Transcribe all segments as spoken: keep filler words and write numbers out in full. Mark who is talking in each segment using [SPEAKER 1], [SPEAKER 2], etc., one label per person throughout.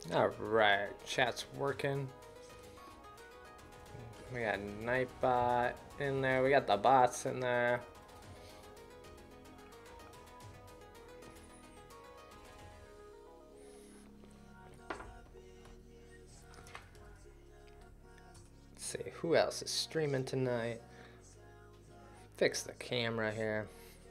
[SPEAKER 1] Alright, chat's working. We got Nightbot in there. We got the bots in there. Let's see, who else is streaming tonight? Fix the camera here.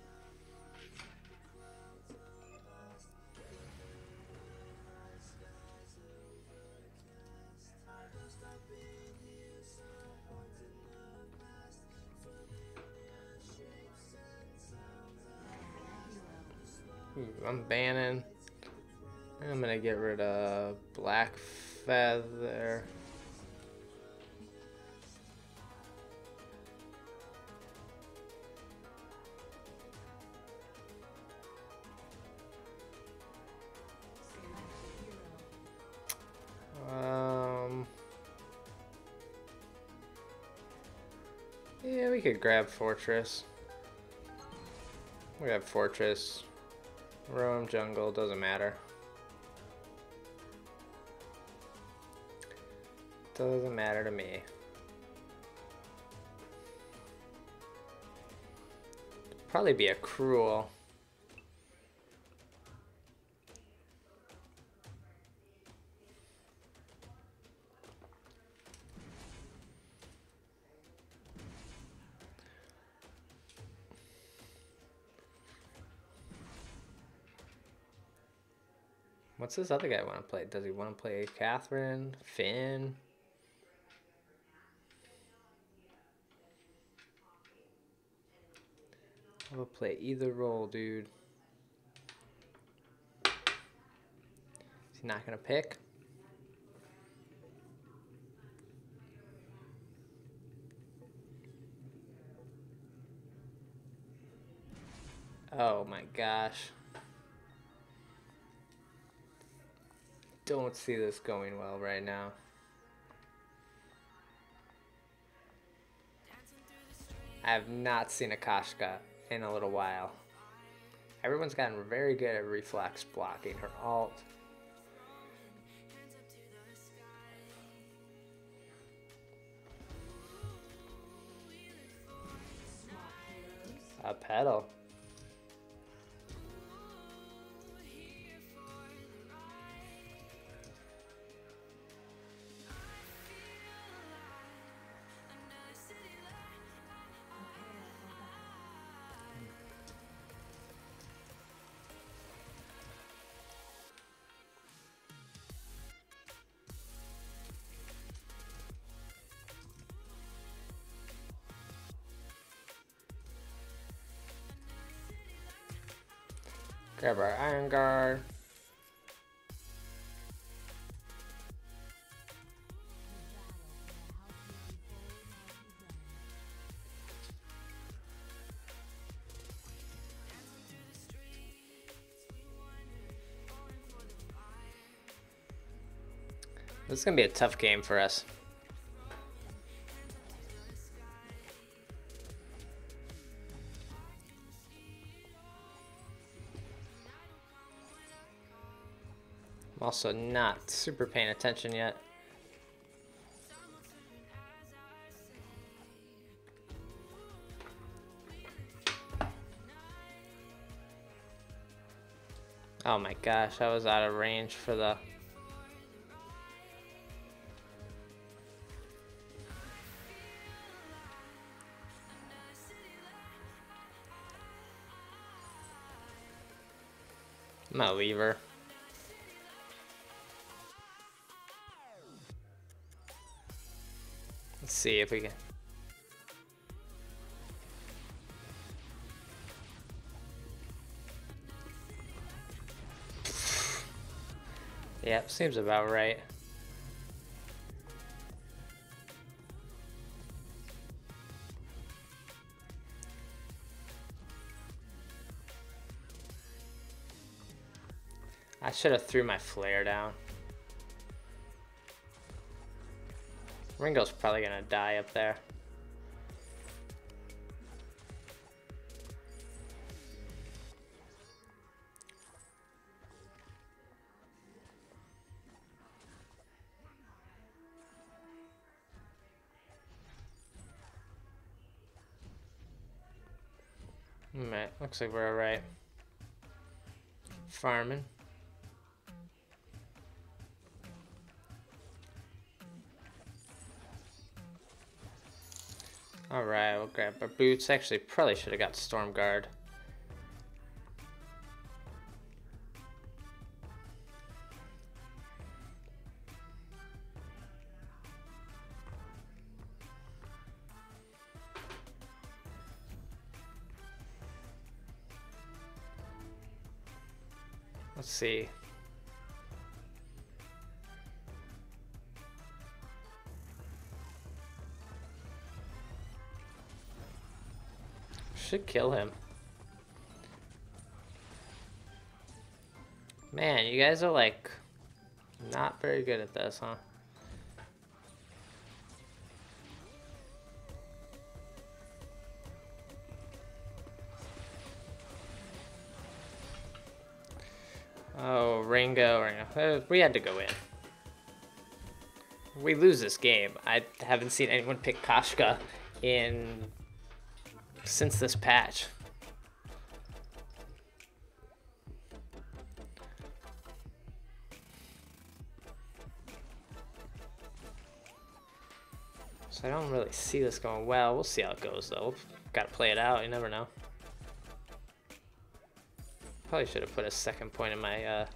[SPEAKER 1] Ooh, I'm banning. I'm gonna get rid of Black Feather. Um, yeah, we could grab Fortress. We have Fortress. Roam, jungle, doesn't matter. Doesn't matter to me. Probably be a cruel. What's this other guy want to play? Does he want to play Catherine? Finn? I'll play either role, dude. Is he not gonna pick? Oh my gosh. Don't see this going well right now. I have not seen Akashka in a little while. Everyone's gotten very good at reflex blocking her alt. A pedal. Grab our Iron Guard. This is going to be a tough game for us. I'm also not super paying attention yet. Oh my gosh, I was out of range for the... I'm gonna leave her. Let's see if we can... Yep, seems about right. I should have threw my flare down. Ringo's probably gonna die up there. Looks like we're alright. Farming. Alright, we'll grab our boots. Actually, probably should have got Storm Guard. Let's see. Should kill him. Man, you guys are like not very good at this, huh? Oh, Ringo, Ringo. Uh, we had to go in. We lose this game. I haven't seen anyone pick Koshka in since this patch. So I don't really see this going well. We'll see how it goes though. Gotta play it out, you never know. Probably should have put a second point in my uh,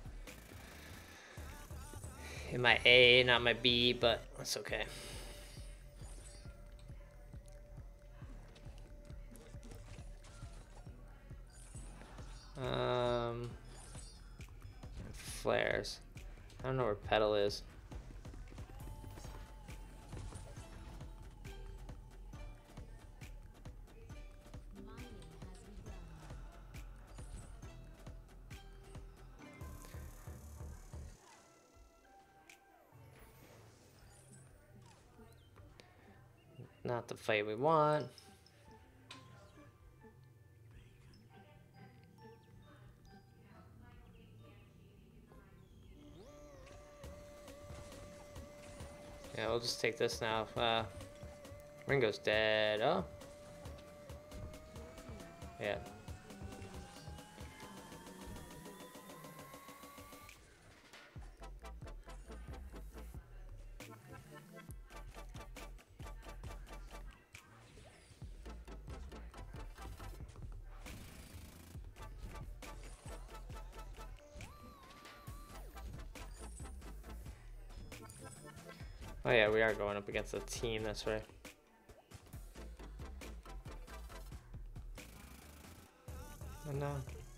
[SPEAKER 1] in my A, not my B, but that's okay. Um, flares. I don't know where Petal is. Not the fight we want. Yeah, we'll just take this now. Uh, Ringo's dead. Oh. Yeah. Oh yeah, we are going up against a team, that's right. Oh no.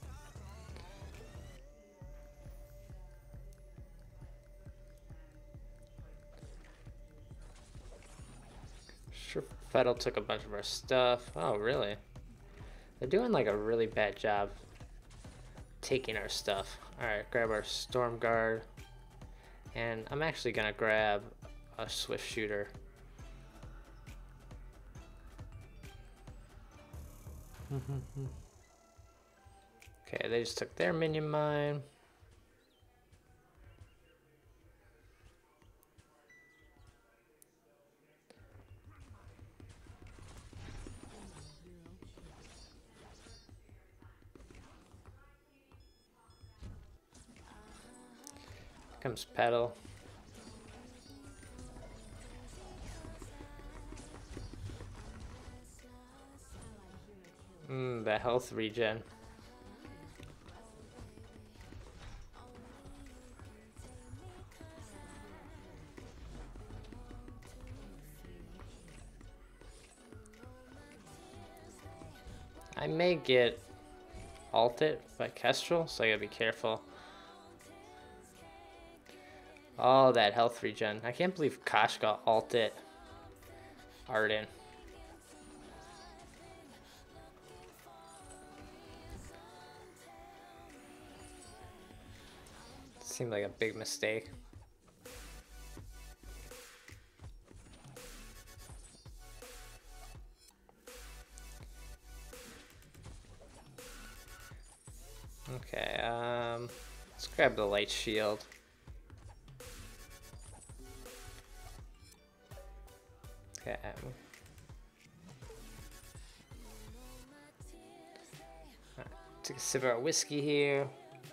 [SPEAKER 1] Sure, Fettel took a bunch of our stuff. Oh, really? They're doing like a really bad job taking our stuff. Alright, grab our Storm Guard. And I'm actually gonna grab a Swift Shooter. Okay, they just took their minion mine. Here comes Petal. Mmm, the health regen. I may get ulted by Kestrel, so I gotta be careful. Oh, that health regen. I can't believe Koshka ulted Arden. Seemed like a big mistake. Okay, um, let's grab the light shield. Okay. Take a sip of our whiskey here.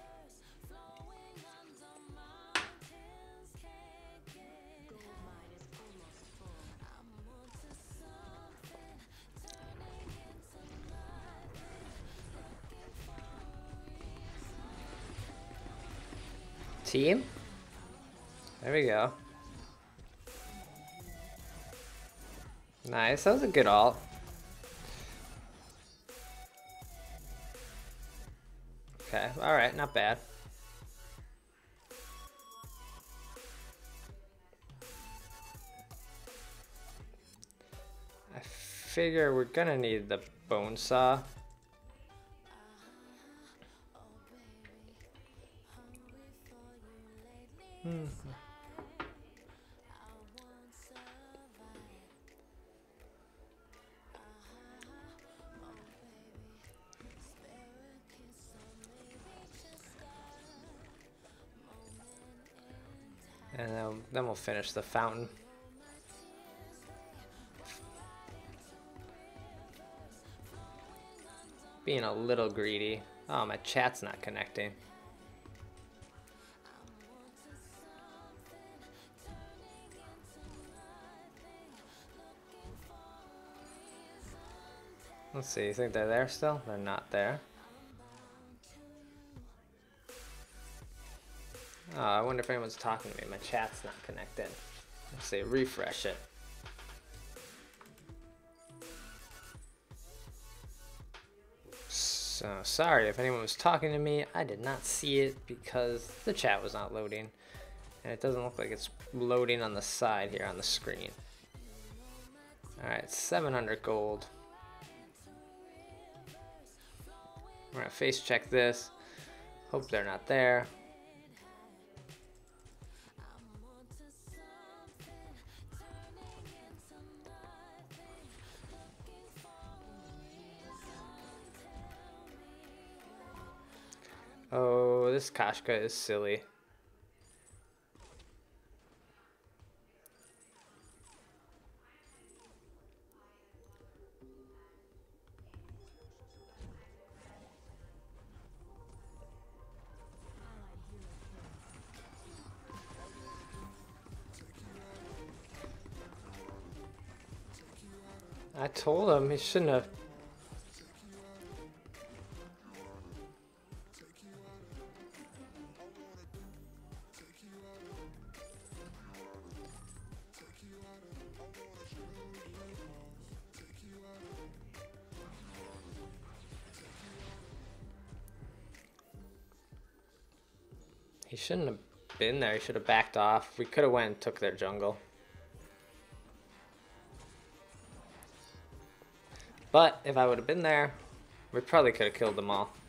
[SPEAKER 1] Team? There we go. Nice, that was a good ult. Okay, alright, not bad. I figure we're gonna need the bone saw. Hmm. And then, then we'll finish the fountain. Being a little greedy. Oh, my chat's not connecting. Let's see, you think they're there still? They're not there. Oh, I wonder if anyone's talking to me. My chat's not connected. Let's see, refresh it. So, sorry if anyone was talking to me. I did not see it because the chat was not loading. And it doesn't look like it's loading on the side here on the screen. Alright, seven hundred gold. We're gonna face check this. Hope they're not there. Oh, this Kashka is silly. I told him he shouldn't have. He shouldn't have been there. He should have backed off. We could have went and took their jungle. But if I would have been there, we probably could have killed them all.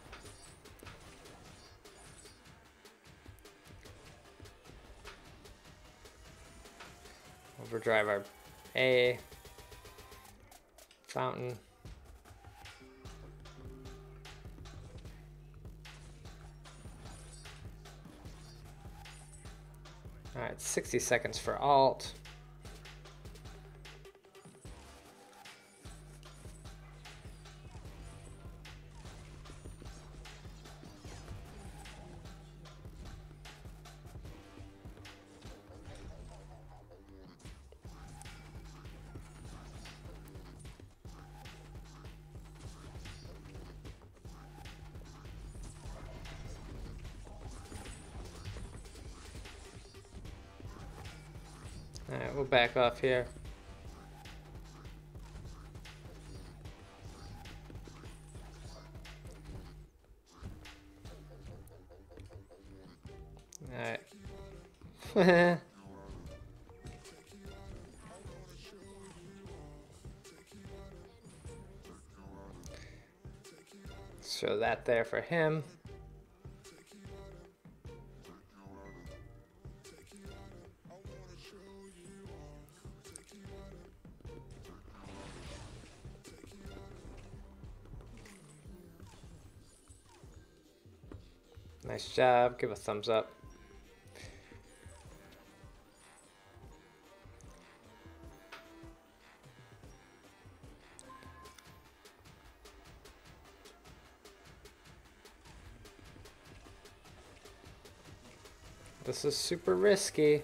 [SPEAKER 1] Overdrive our A. Fountain. Alright, sixty seconds for alt. Alright, we'll back off here. Alright. Show that there for him. Nice job. Give a thumbs up. This is super risky.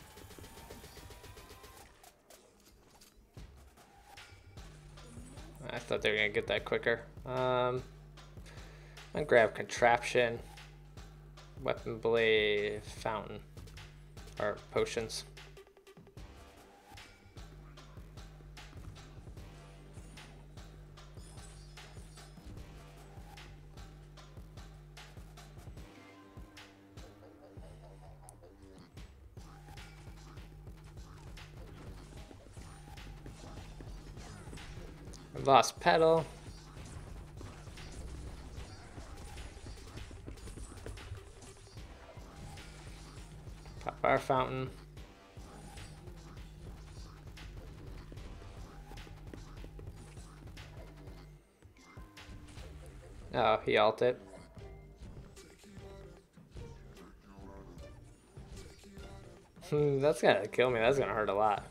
[SPEAKER 1] I thought they were gonna get that quicker. Um, I'm gonna grab contraption, weapon blade, fountain, or potions. I've lost pedal. Pop our fountain. Oh, he ulted. Hmm, that's gonna kill me. That's gonna hurt a lot.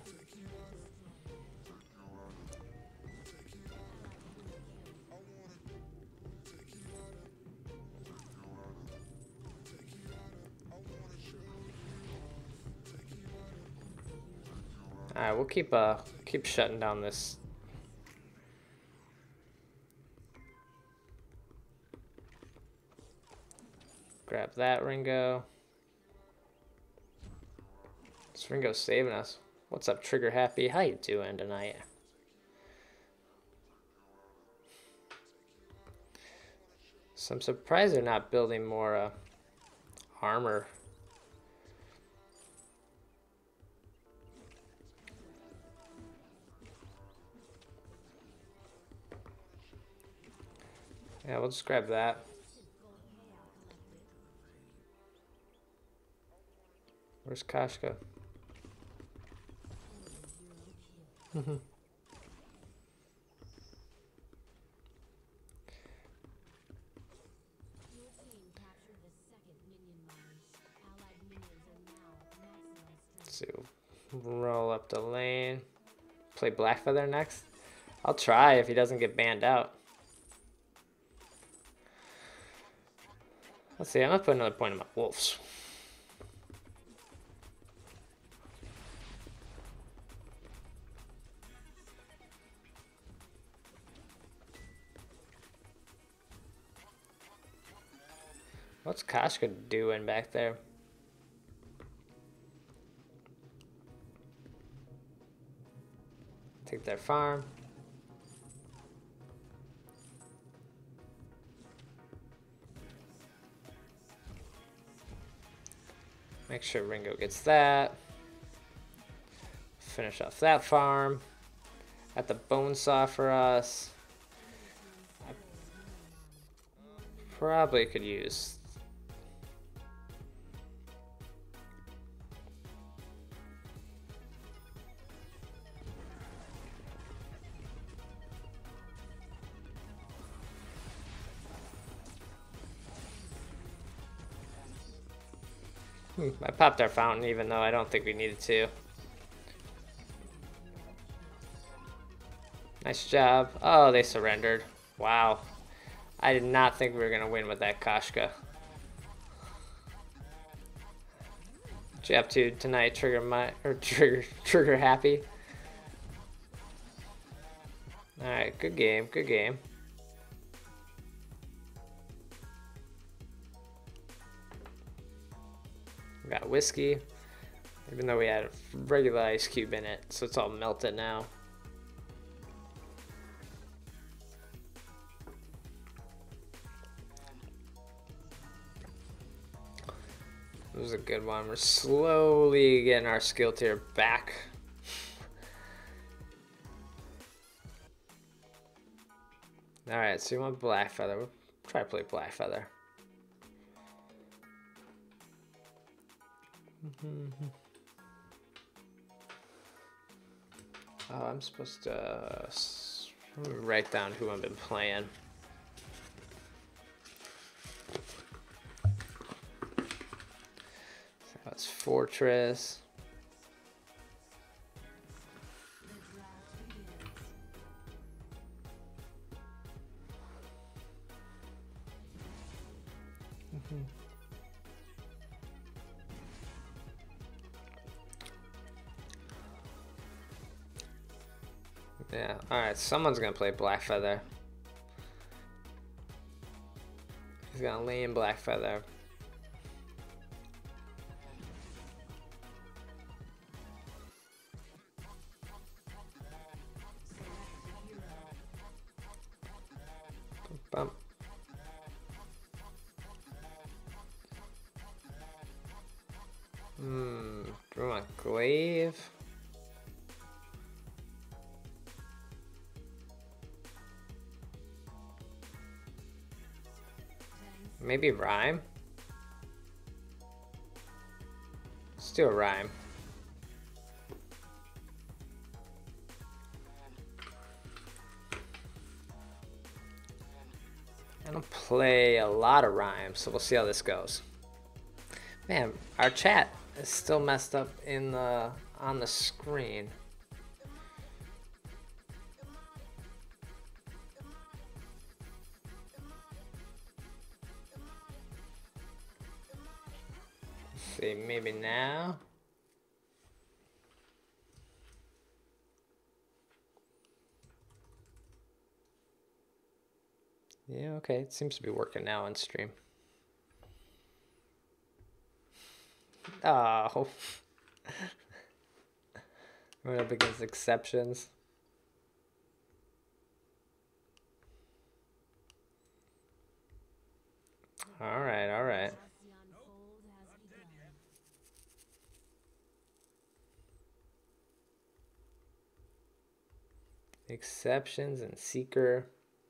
[SPEAKER 1] Alright, we'll keep uh keep shutting down this. Grab that Ringo. This Ringo's saving us. What's up, Trigger Happy? How you doing tonight? So I'm surprised they're not building more uh, armor. Yeah, we'll just grab that. Where's Kashka? Mm-hmm. Let's see. Roll up the lane. Play Blackfeather next. I'll try if he doesn't get banned out. Let's see, I'm gonna put another point on my wolves. What's Kashka doing back there? Take their farm. Make sure Ringo gets that. Finish off that farm. At the bone saw for us. I probably could use. Hmm, I popped our fountain even though I don't think we needed to. Nice job. Oh, they surrendered. Wow. I did not think we were going to win with that Kashka. What you up to tonight, Trigger my or Trigger Trigger Happy? Alright, good game, good game. We got whiskey. Even though we had a regular ice cube in it, so it's all melted now. This was a good one. We're slowly getting our skill tier back. Alright, so you want Blackfeather. We'll try to play Blackfeather. Oh, I'm supposed to uh, write down who I've been playing. So that's Fortress. Yeah, alright, someone's gonna play Blackfeather. He's gonna lean Blackfeather. Bump. Hmm, do we want Glaive? Maybe Rhyme? Let's do a Rhyme. I don't play a lot of Rhyme, so we'll see how this goes. Man, our chat is still messed up in the on the screen. Let's see, maybe now. Yeah, okay, it seems to be working now on stream. Oh. We're up against exceptions. All right, all right. Exceptions and Seeker.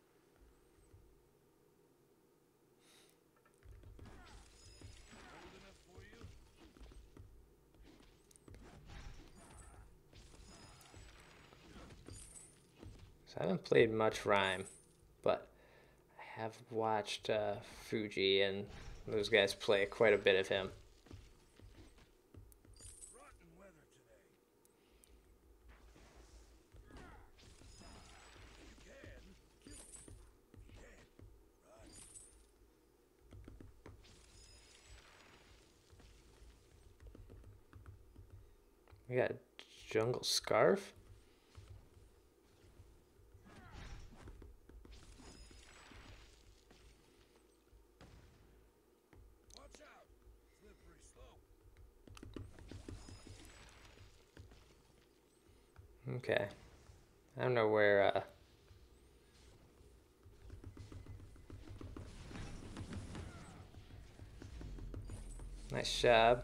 [SPEAKER 1] So I haven't played much Rhyme, but I have watched uh, Fuji and those guys play quite a bit of him. We got Jungle Scarf. Okay. I don't know where uh nice job.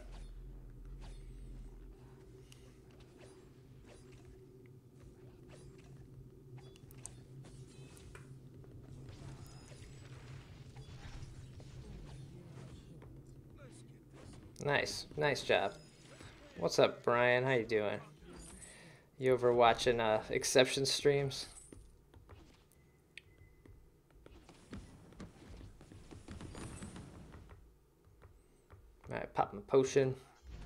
[SPEAKER 1] Nice, nice job. What's up, Brian? How you doing? You over watching uh, exception streams? All right, pop my potion.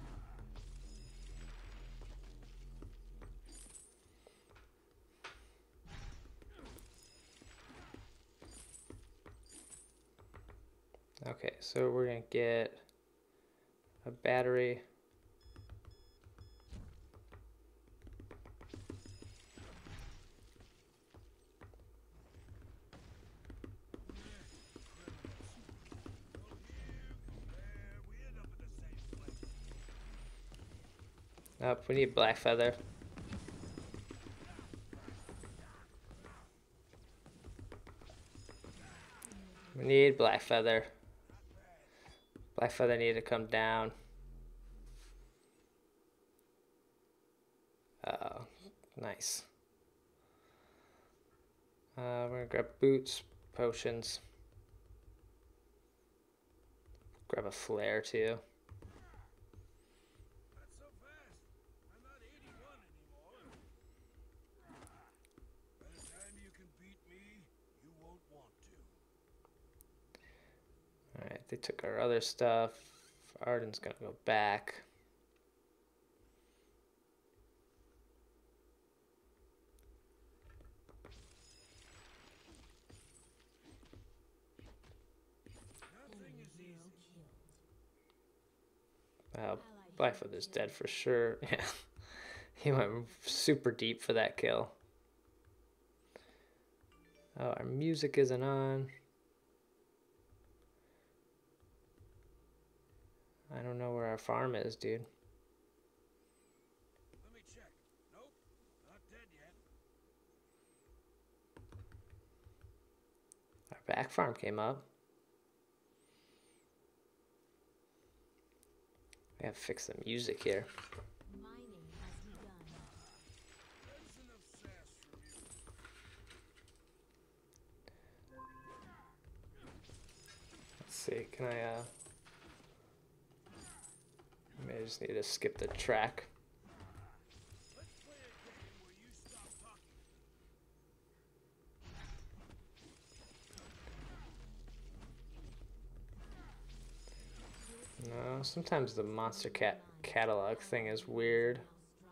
[SPEAKER 1] Okay, so we're gonna get a battery. Up, we need Blackfeather. We need Blackfeather. Blackfeather need to come down. Oh, nice. Uh, we're gonna grab boots, potions. Grab a flare too. Alright, they took our other stuff. Arden's gonna go back. Wow, Blackfeather's dead for sure. Yeah, he went super deep for that kill. Oh, our music isn't on. I don't know where our farm is, dude.
[SPEAKER 2] Let me check. Nope, not dead yet.
[SPEAKER 1] Our back farm came up. We have to fix the music here.
[SPEAKER 3] Mining has begun.
[SPEAKER 2] That's enough sass from you.
[SPEAKER 1] Let's see, can I, uh... Maybe I just need to skip the track.
[SPEAKER 2] Let's play a game where you stop talking.
[SPEAKER 1] No, sometimes the Monster Cat catalog thing is weird.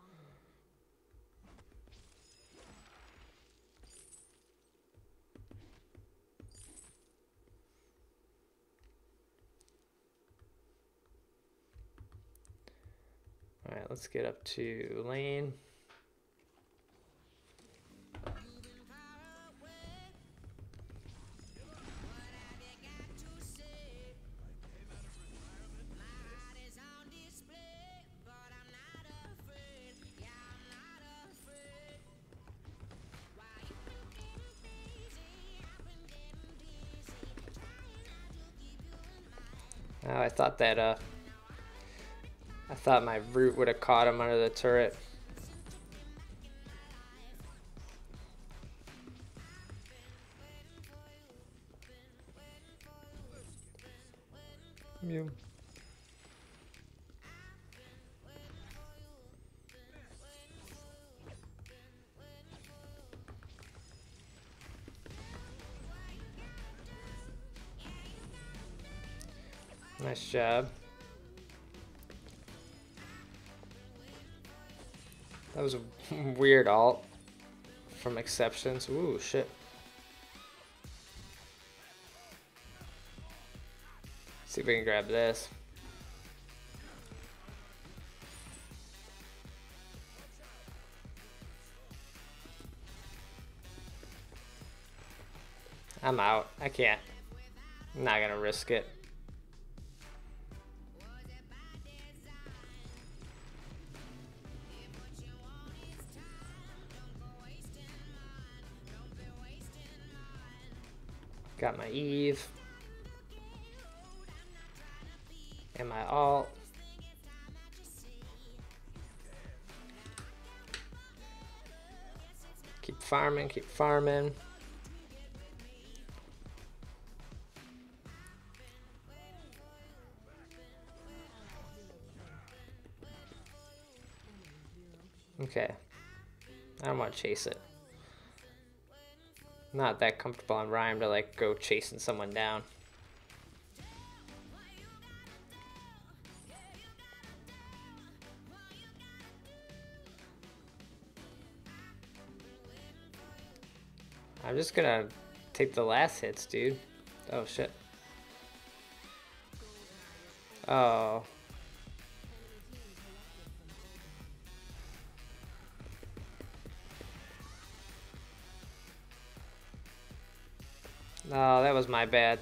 [SPEAKER 1] Alright, let's get up to lane. Oh, I thought that, uh, I thought my root would have caught him under the turret. Mew. Nice job. That was a weird alt from Exceptions. Ooh, shit. See if we can grab this. I'm out. I can't. I'm not gonna risk it. Got my Eve. And my alt. Keep farming, keep farming. Okay. I don't want to chase it. Not that comfortable on Rhyme to like go chasing someone down. I'm just gonna take the last hits, dude. Oh shit. Oh. No, that was my bad.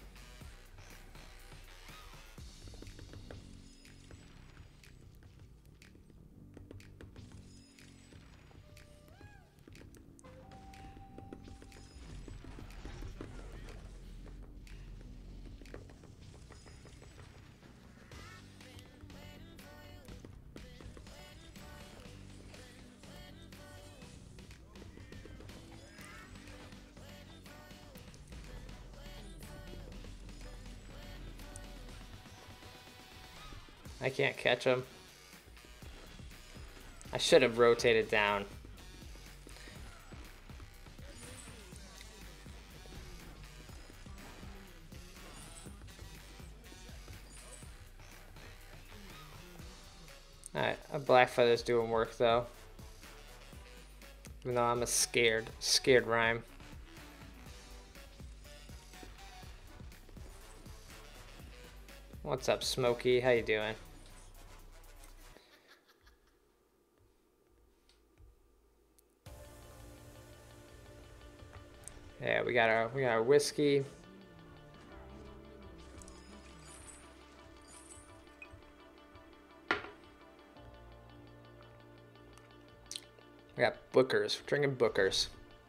[SPEAKER 1] I can't catch him. I should have rotated down. Alright, a Black Feather's doing work though. Even though I'm a scared, scared Rhyme. What's up, Smokey? How you doing? Yeah, we got our we got our whiskey. We got Bookers. We're drinking Bookers.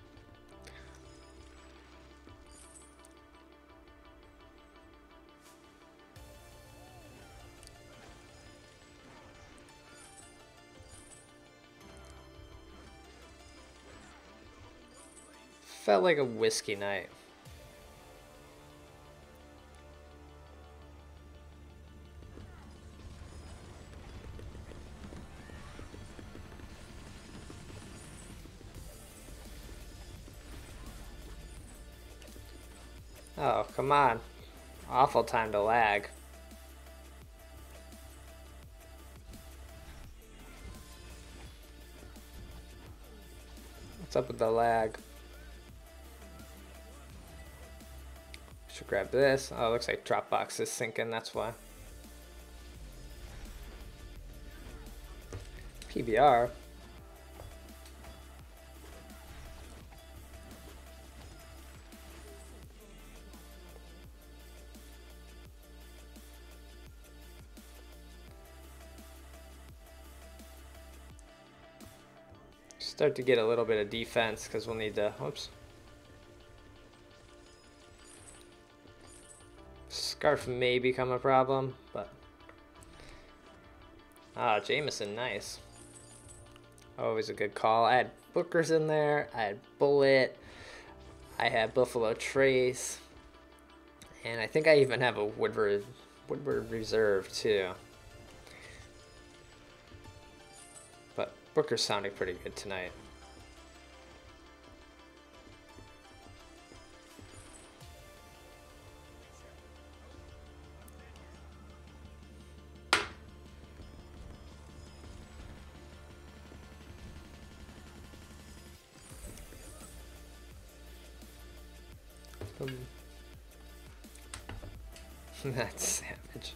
[SPEAKER 1] Felt like a whiskey night. Oh, come on. Awful time to lag. What's up with the lag? Should grab this. Oh, it looks like Dropbox is syncing, that's why. P B R. Start to get a little bit of defense because we'll need to. Whoops. Scarf may become a problem, but. Ah, Jameson, nice. Always a good call. I had Bookers in there. I had Bullet. I had Buffalo Trace. And I think I even have a Woodward, Woodward Reserve too. But Booker's sounding pretty good tonight. Um, That's savage.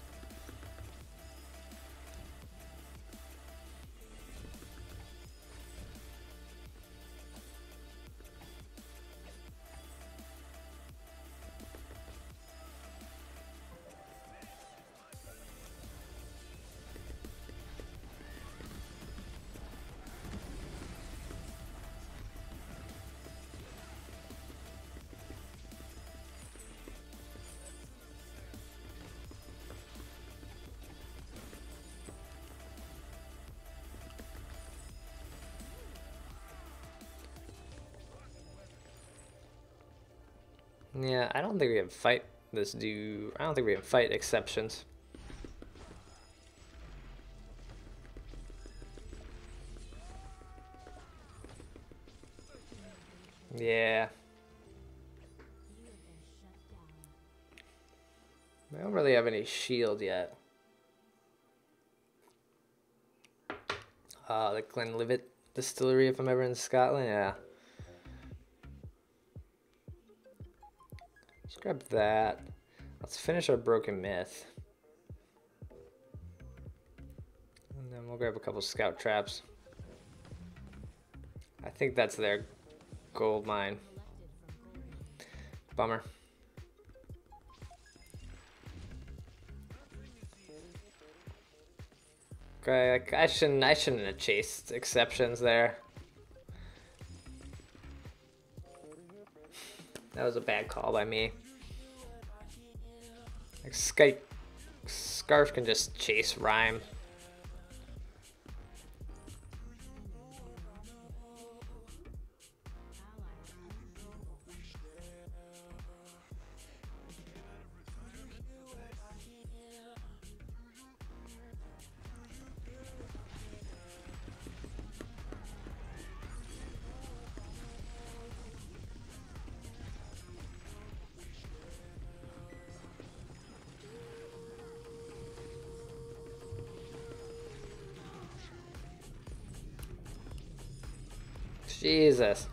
[SPEAKER 1] Yeah, I don't think we can fight this dude. I don't think we can fight exceptions. Yeah. I don't really have any shield yet. Uh, the Glenlivet Distillery, if I'm ever in Scotland, yeah. Let's grab that. Let's finish our Broken Myth. And then we'll grab a couple scout traps. I think that's their gold mine. Bummer. Okay, I shouldn't I shouldn't have chased exceptions there. That was a bad call by me. Like Sky, Scarf can just chase Rhyme. Jesus.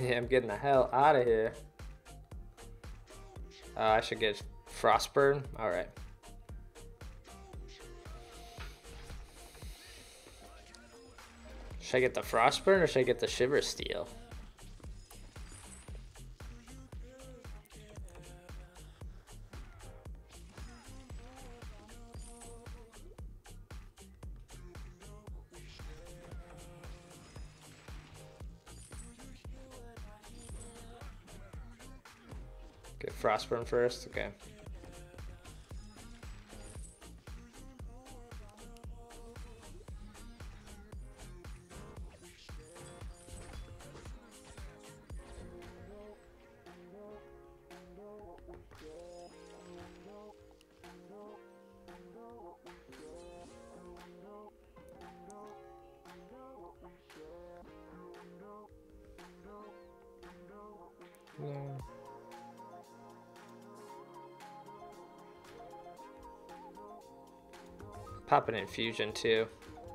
[SPEAKER 1] Yeah, I'm getting the hell out of here. Uh, I should get Frostburn. Alright. Should I get the Frostburn or should I get the Shiver Steel? Get Frostburn first, okay. No. Pop an infusion too.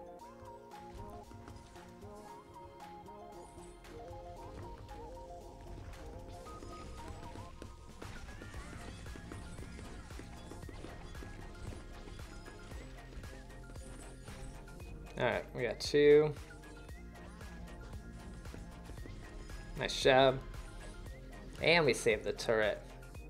[SPEAKER 1] Alright, we got two. Nice job. And we saved the turret.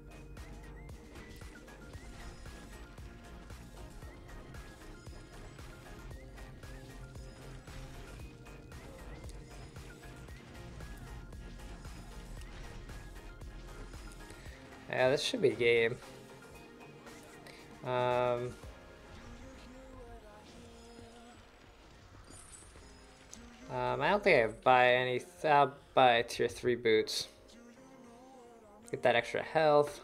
[SPEAKER 1] Yeah, this should be game. Um, um, I don't think I buy any. I'll buy tier three boots. Get that extra health.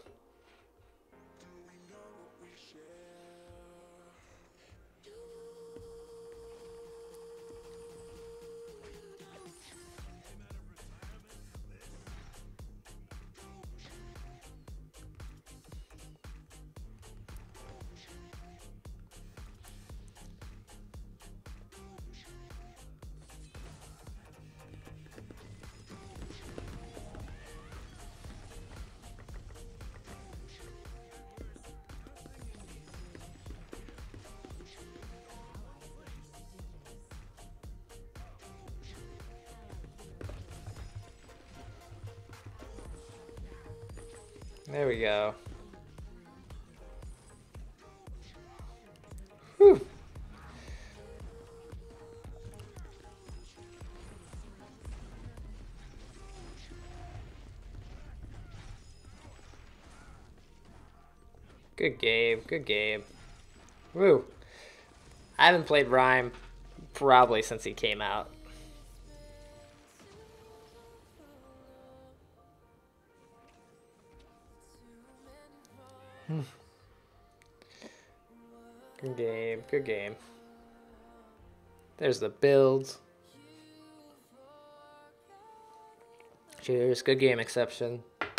[SPEAKER 1] There we go. Whew. Good game, good game. Woo. I haven't played Rhyme probably since he came out. Hmm. Good game, good game. There's the builds. Cheers, good game, exception.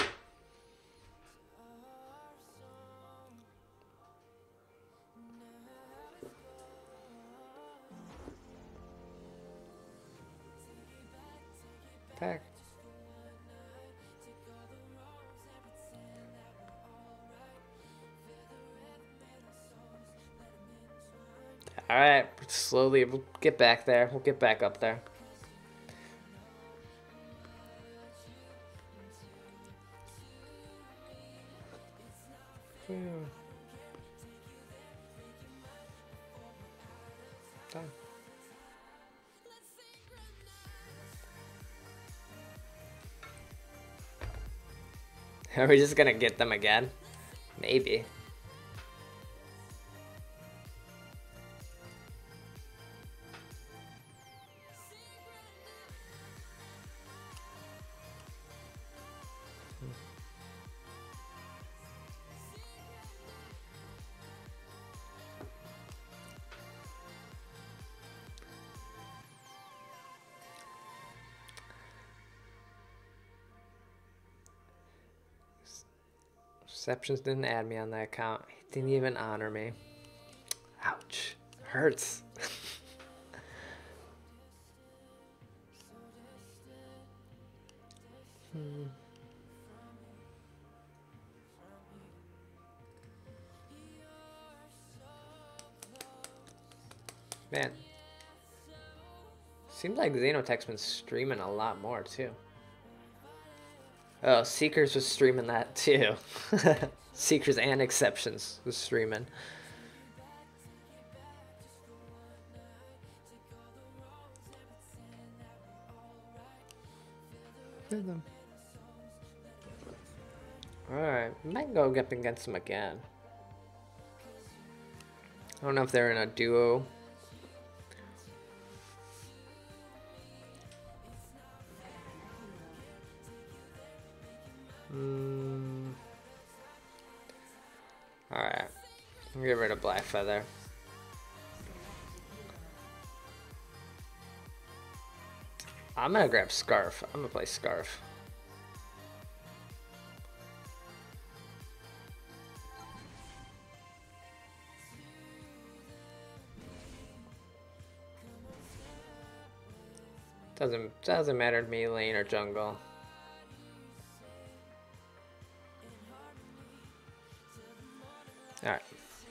[SPEAKER 1] Pack. All right, slowly we'll get back there. We'll get back up there. Hmm. Done. Are we just gonna get them again? Maybe. Receptions didn't add me on that account. He didn't even honor me. Ouch. Hurts. Hmm. Man, seems like Xenotech's been streaming a lot more too. Oh, Seekers was streaming that too. Seekers and Exceptions was streaming. Alright, might go up against them again. I don't know if they're in a duo. Mm. Alright, get rid of Black Feather. I'm gonna grab Scarf. I'm gonna play Scarf. Doesn't doesn't matter to me, lane or jungle. All right.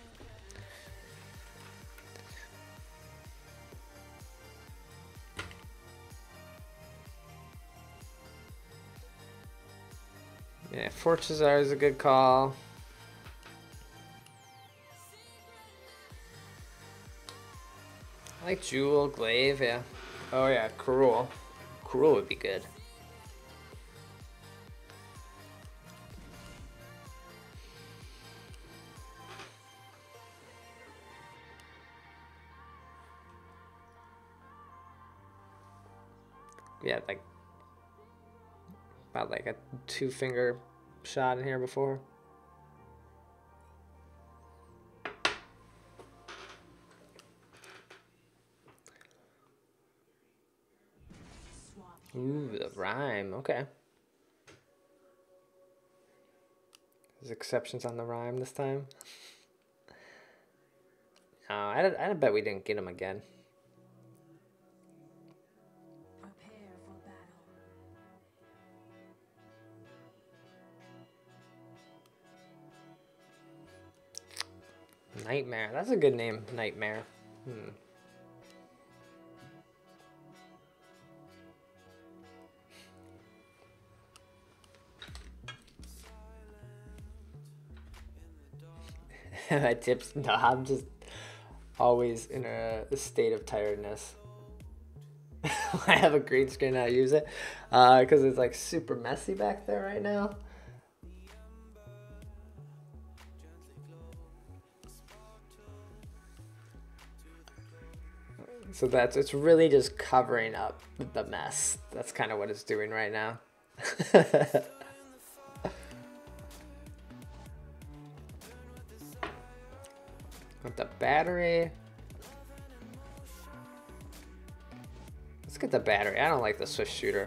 [SPEAKER 1] Yeah, Fortizar is a good call. I like Jewel, Glaive, yeah. Oh yeah, Cruel. Cruel would be good. Yeah, like about like a two finger shot in here before. Ooh, the rhyme. Okay. There's exceptions on the rhyme this time. No, I I bet we didn't get him again.
[SPEAKER 3] Prepare for battle.
[SPEAKER 1] Nightmare. That's a good name, Nightmare. Hmm. My tips. No, I'm just always in a, a state of tiredness. I have a green screen. I use it because uh, it's like super messy back there right now. So that's it's really just covering up the mess. That's kind of what it's doing right now. With the battery. Let's get the battery. I don't like the Swift Shooter.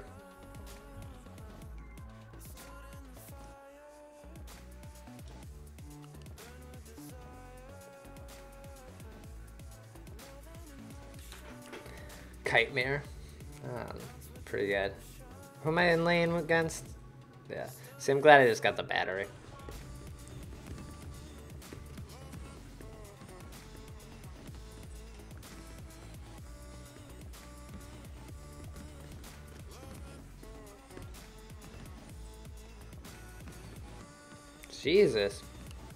[SPEAKER 1] Kite Mare. Um, pretty good. Who am I in lane against? Yeah. See, I'm glad I just got the battery. Jesus.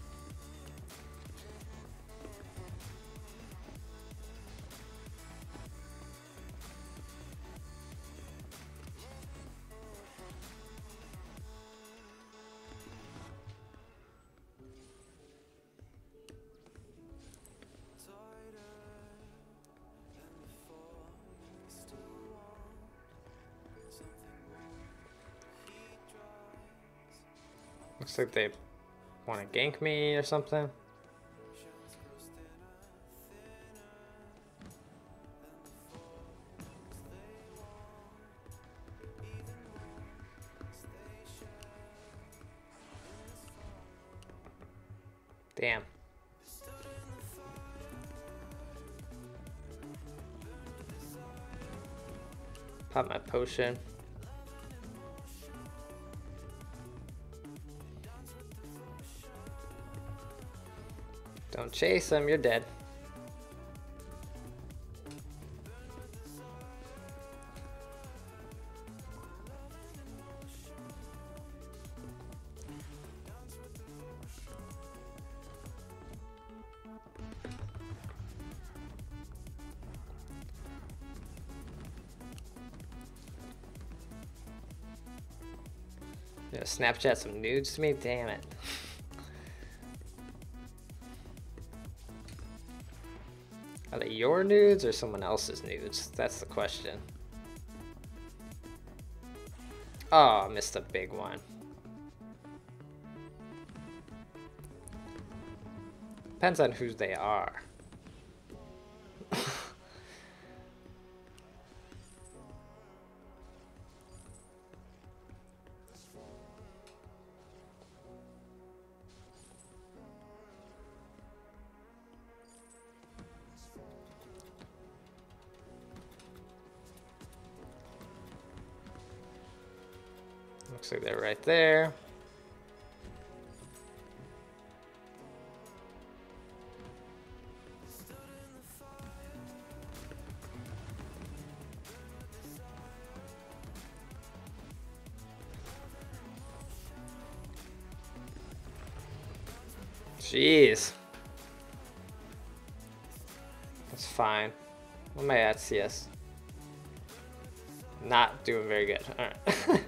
[SPEAKER 1] Looks like they want to gank me or something. Damn. Pop my potion. Don't chase him, you're dead. Yeah, Snapchat some nudes to me? Damn it. Are they your nudes or someone else's nudes? That's the question. Oh, I missed a big one. Depends on who they are. Looks like they're right there. Jeez. That's fine. What am I at C S? Not doing very good. Alright.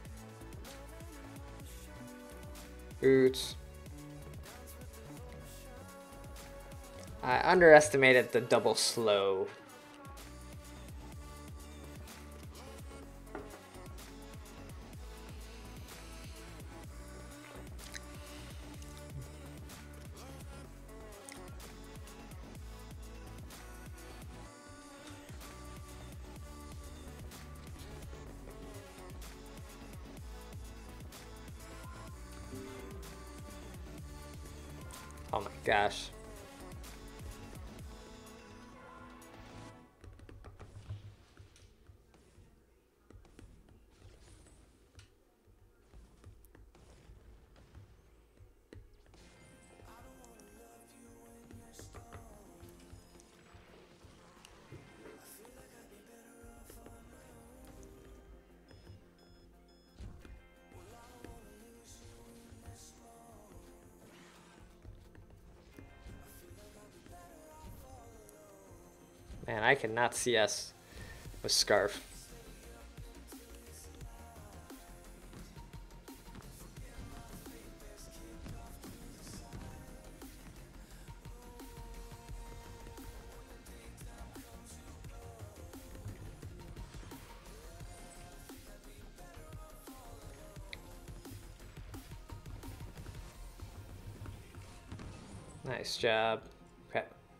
[SPEAKER 1] Boots. I underestimated the double slow. Oh my gosh. Man, I cannot C S with Scarf. Nice job. Okay.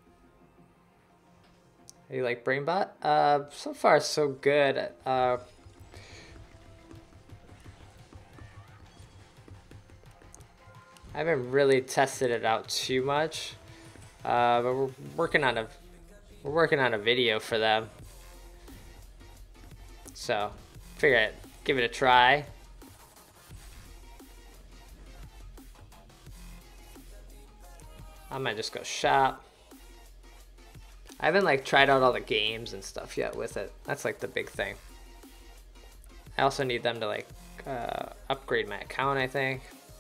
[SPEAKER 1] You like Brainbot? Uh, so far so good. Uh, I haven't really tested it out too much, uh, but we're working on a we're working on a video for them. So, figure it, give it a try. I might just go shop. I haven't like tried out all the games and stuff yet with it. That's like the big thing. I also need them to like uh, upgrade my account, I think.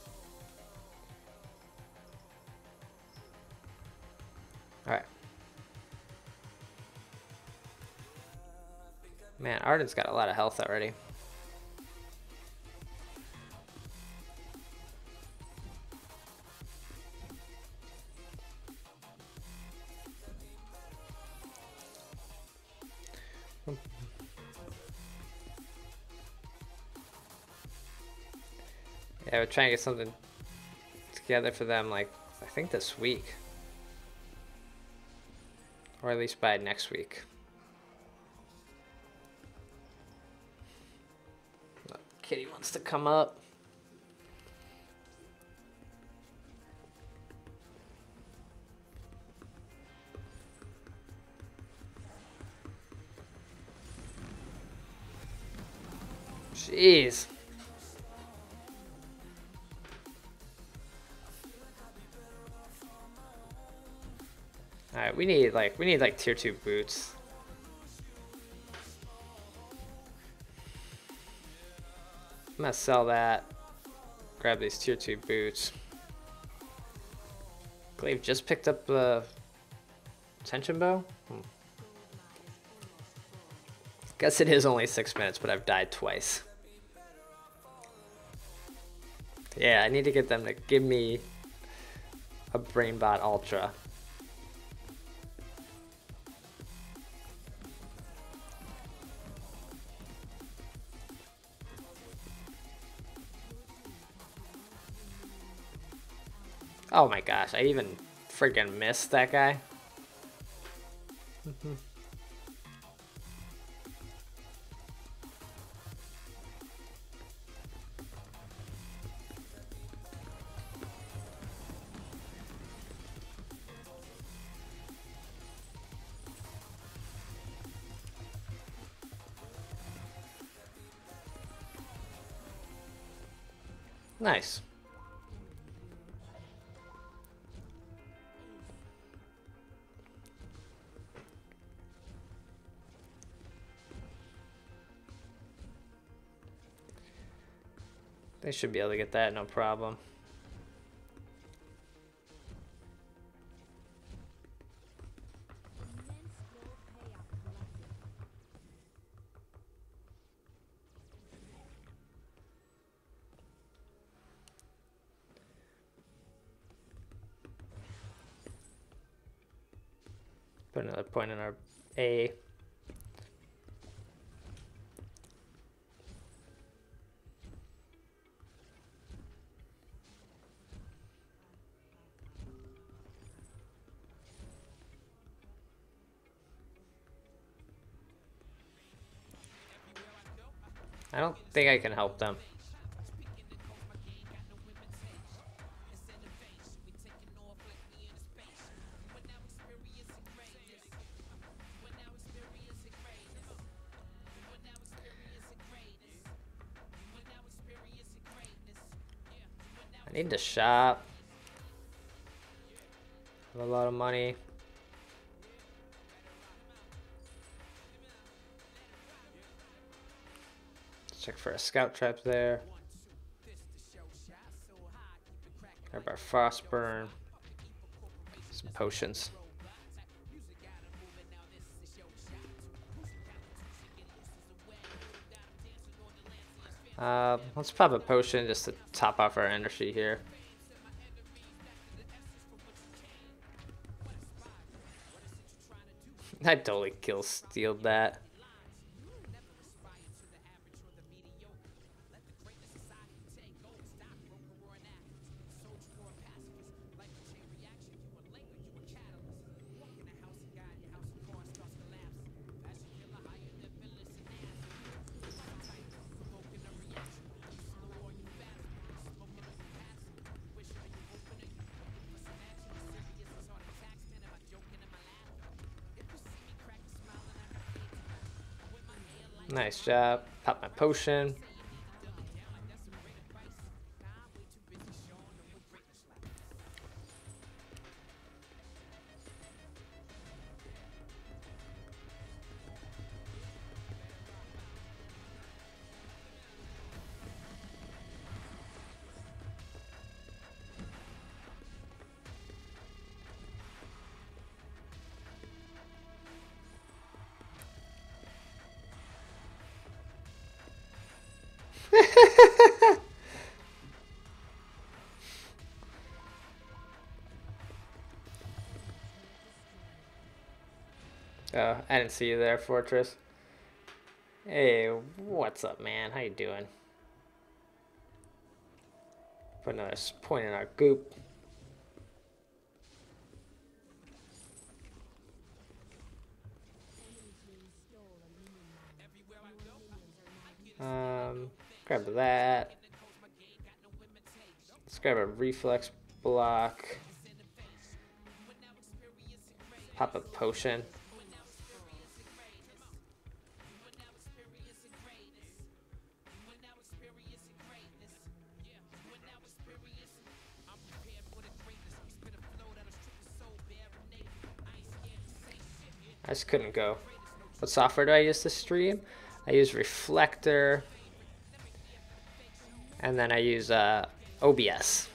[SPEAKER 1] All right. Man, Arden's got a lot of health already. Yeah, we're trying to get something together for them, like, I think this week. Or at least by next week. Look, Kitty wants to come up. Jeez. we need like we need like tier two boots. I'm gonna sell that. Grab these tier two boots. Glaive just picked up the tension bow. Hmm. Guess it is only six minutes, but I've died twice. Yeah, I need to get them to give me a Brainbot Ultra. Oh my gosh, I even freaking missed that guy. Nice. They should be able to get that, no problem. Put another point in our A. I don't think I can help them. I need to shop. I have a lot of money. Check for a scout trap there. Grab our Frostburn. Some potions. Uh, let's pop a potion just to top off our energy here. I totally kill stealed that. Nice job. Pop my potion. Oh, I didn't see you there, Fortress. Hey, what's up, man? How you doing? Put another point in our goop. Um, grab that. Let's grab a reflex block. Pop a potion. I just couldn't go. What software do I use to stream? I use Reflector, and then I use uh, O B S.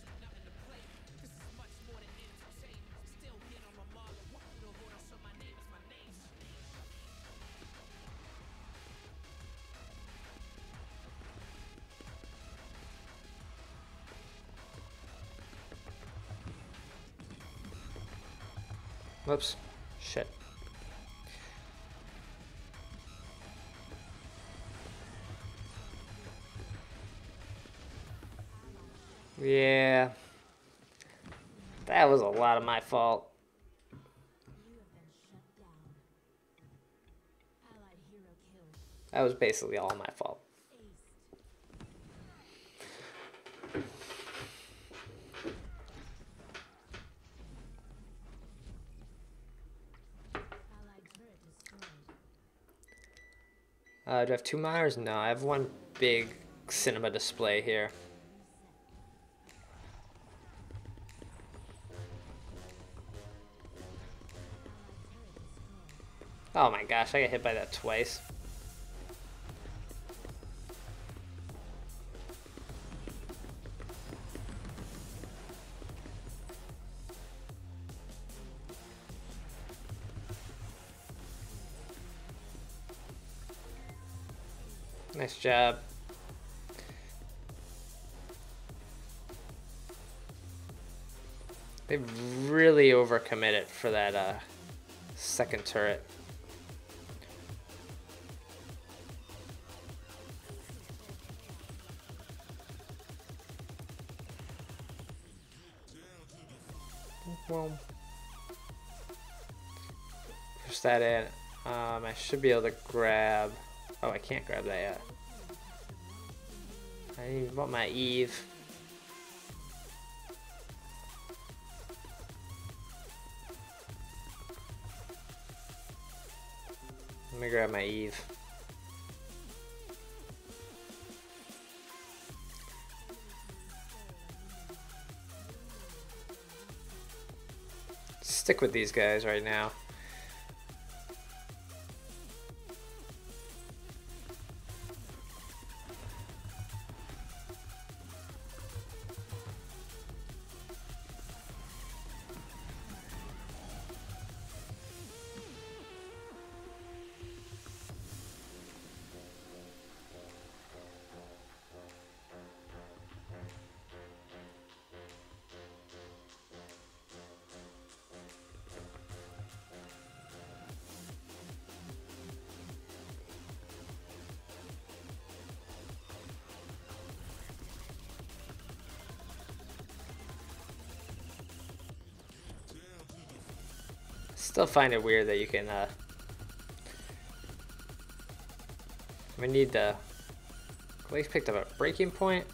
[SPEAKER 1] Whoops. Shit. Yeah. That was a lot of my fault. That was basically all my fault. Uh, do I have two monitors? No, I have one big cinema display here. Oh my gosh, I got hit by that twice. Nice job. They really overcommitted for that uh, second turret. Well, push that in. Um, I should be able to grab. Oh, I can't grab that yet. I need want my Eve. Let me grab my Eve. Stick with these guys right now. Still find it weird that you can, uh... we need the... Glaze picked up a breaking point.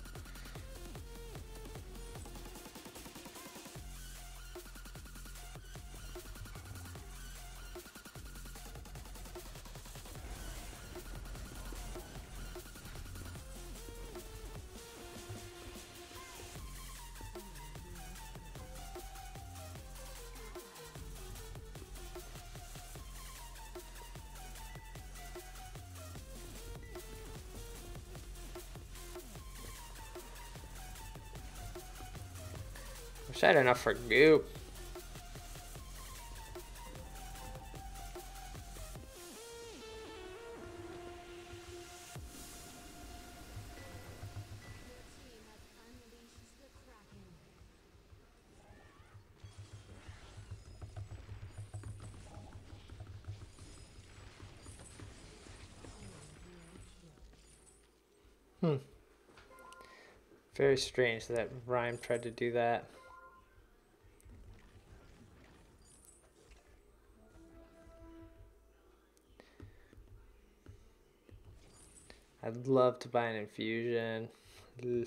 [SPEAKER 1] Wish I had enough for goop. Hmm. Very strange that Rhyme tried to do that. I'd love to buy an infusion. L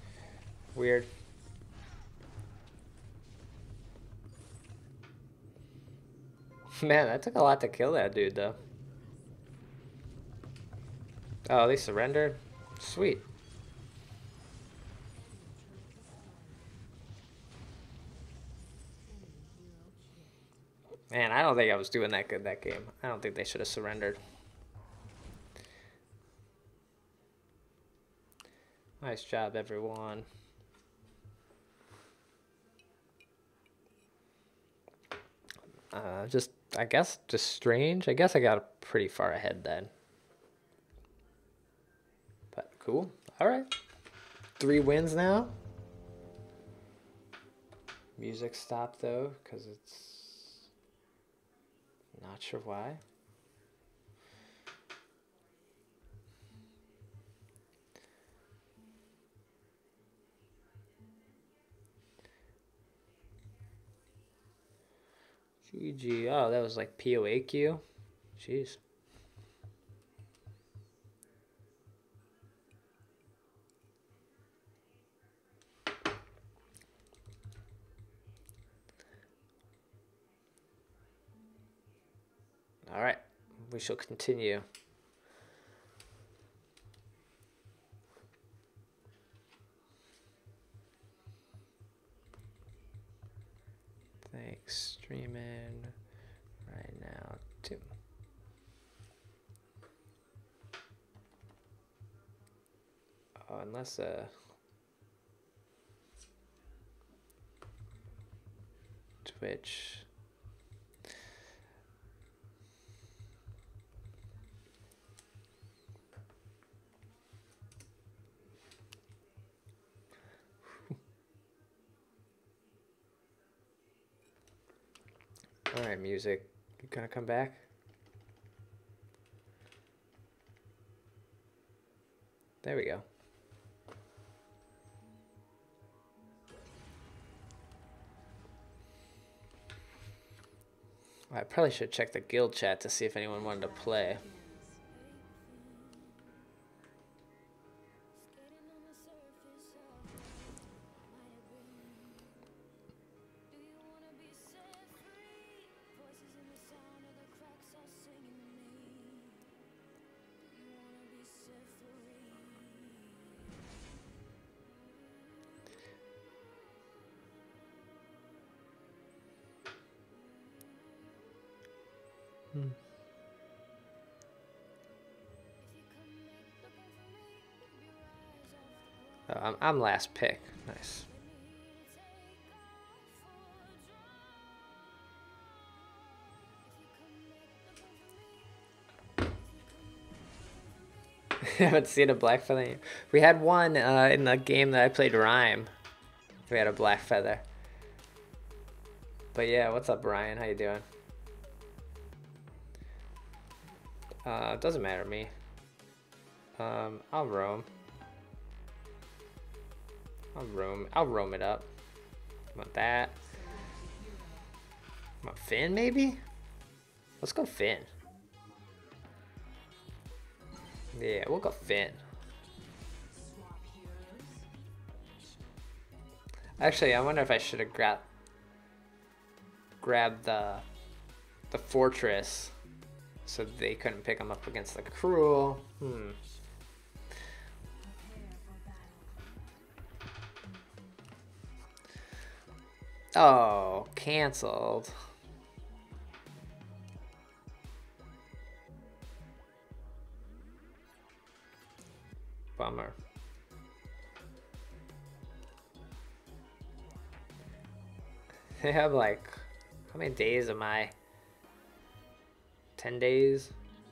[SPEAKER 1] Weird. Man, that took a lot to kill that dude, though. Oh, they surrendered? Sweet. Man, I don't think I was doing that good that game. I don't think they should have surrendered. Nice job, everyone. Uh, just, I guess, just strange. I guess I got pretty far ahead then. But cool. All right. Three wins now. Music stopped, though, because it's not sure why. G G. Oh, that was like P O A Q. Jeez. All right. We shall continue. Thanks, streaming right now too. Oh, unless uh Twitch. All right, music. You gonna come back? There we go. I probably should check the guild chat to see if anyone wanted to play. Hmm. Oh, I'm, I'm last pick. Nice. I haven't seen a black feather. We had one uh, in the game that I played Rhyme. We had a black feather. But yeah, what's up, Ryan? How you doing? Uh, it doesn't matter to me. Um, I'll roam. I'll roam. I'll roam it up. Want that? Want Finn, maybe? Let's go Finn. Yeah, we'll go Finn. Actually, I wonder if I should have grabbed grabbed the the fortress so they couldn't pick him up against the cruel. Hmm. Oh, canceled. Bummer. They have like, how many days am I? ten days?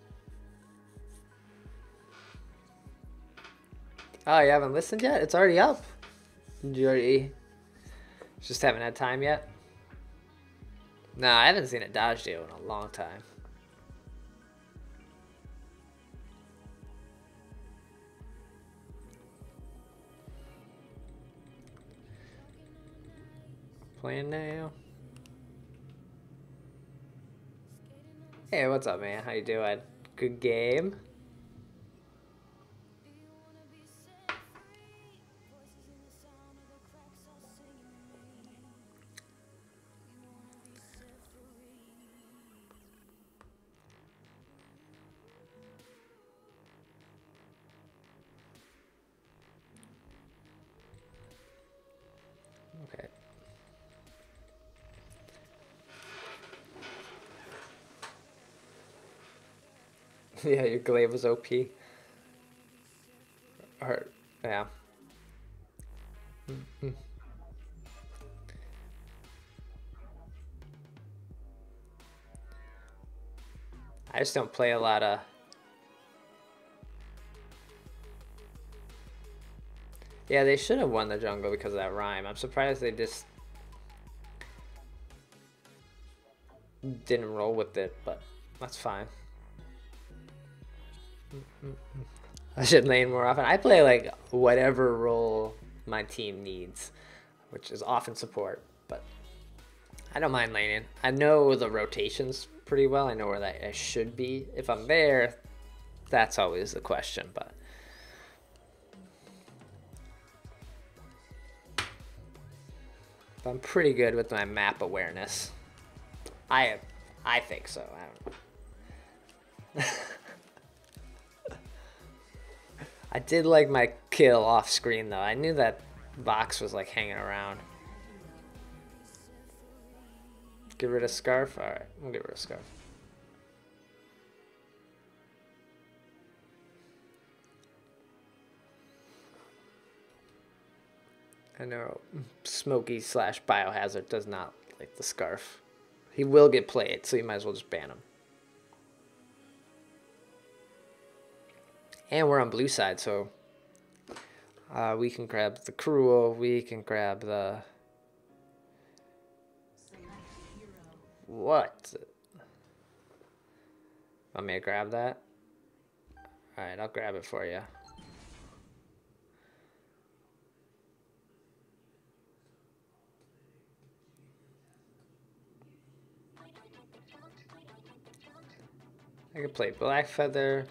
[SPEAKER 1] Oh, you haven't listened yet? It's already up. Did you already? Just haven't had time yet? No, I haven't seen a dodge deal in a long time. Playing now. Hey, what's up, man? How you doing? Good game? Yeah, your glaive was O P. Or, yeah. Mhm. I just don't play a lot of... Yeah, they should have won the jungle because of that rhyme. I'm surprised they just didn't roll with it, but that's fine. I should lane more often. I play like whatever role my team needs, which is often support, but I don't mind laning. I know the rotations pretty well. I know where that I should be. If I'm there, that's always the question, but I'm pretty good with my map awareness. I I think so. I don't know. I did like my kill off screen though. I knew that box was like hanging around. Get rid of Scarf? Alright, we'll get rid of Scarf. I know Smokey slash Biohazard does not like the Scarf. He will get played, so you might as well just ban him. And we're on blue side, so uh, we can grab the Cruel, we can grab the... What? Want me to grab that? Alright, I'll grab it for you. I can play Black Feather.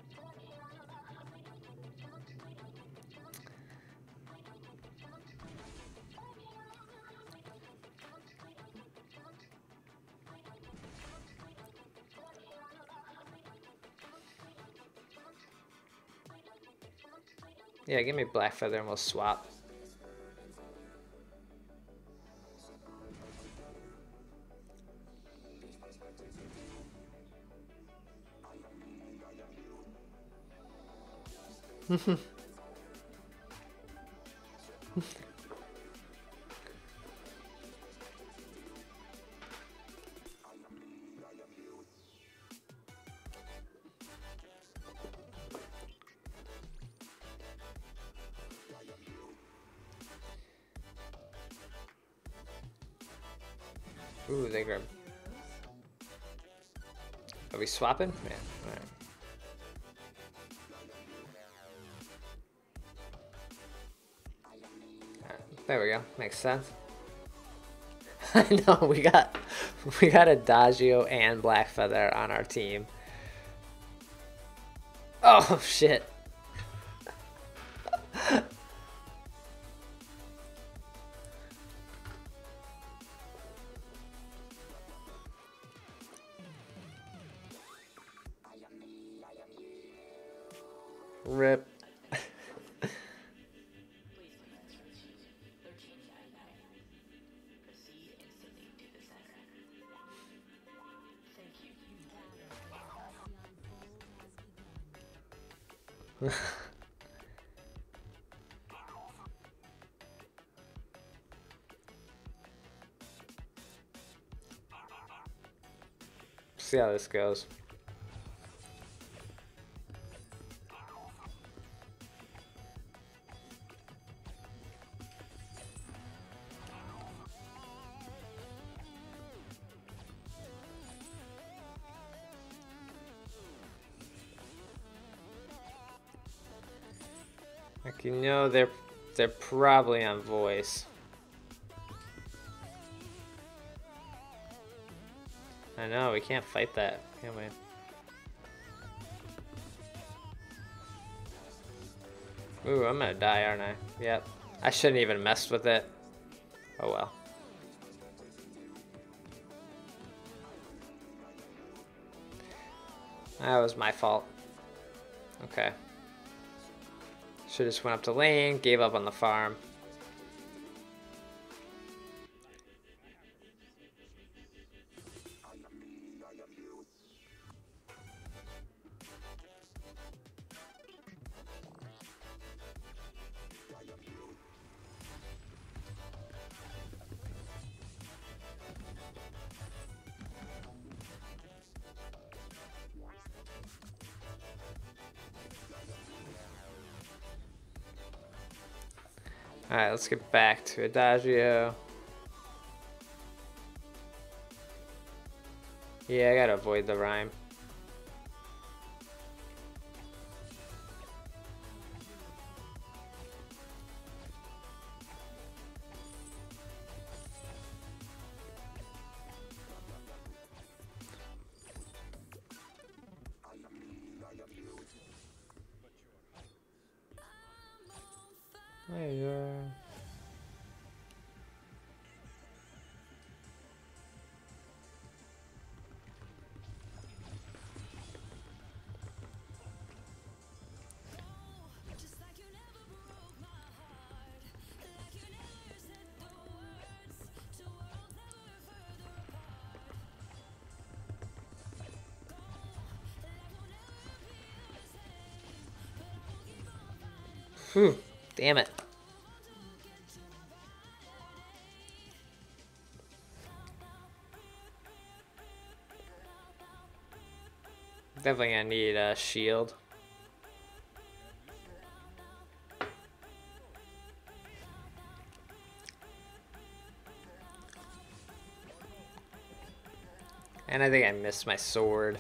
[SPEAKER 1] Yeah, give me Black Feather and we'll swap. Ooh, they grab. Are we swapping? Yeah, alright. Alright, there we go. Makes sense. I know, we got we got Adagio and Black Feather on our team. Oh shit. Rip. See how this goes. Like, you know, they're they're probably on voice. I know, we can't fight that, can we? Ooh, I'm gonna die, aren't I? Yep. I shouldn't even messed with it. Oh well. That was my fault. Okay. Should just went up to lane, gave up on the farm. Alright, let's get back to Adagio. Yeah, I gotta avoid the rhyme. There you are. Phew, damn it. Definitely gonna need a shield. And I think I missed my sword.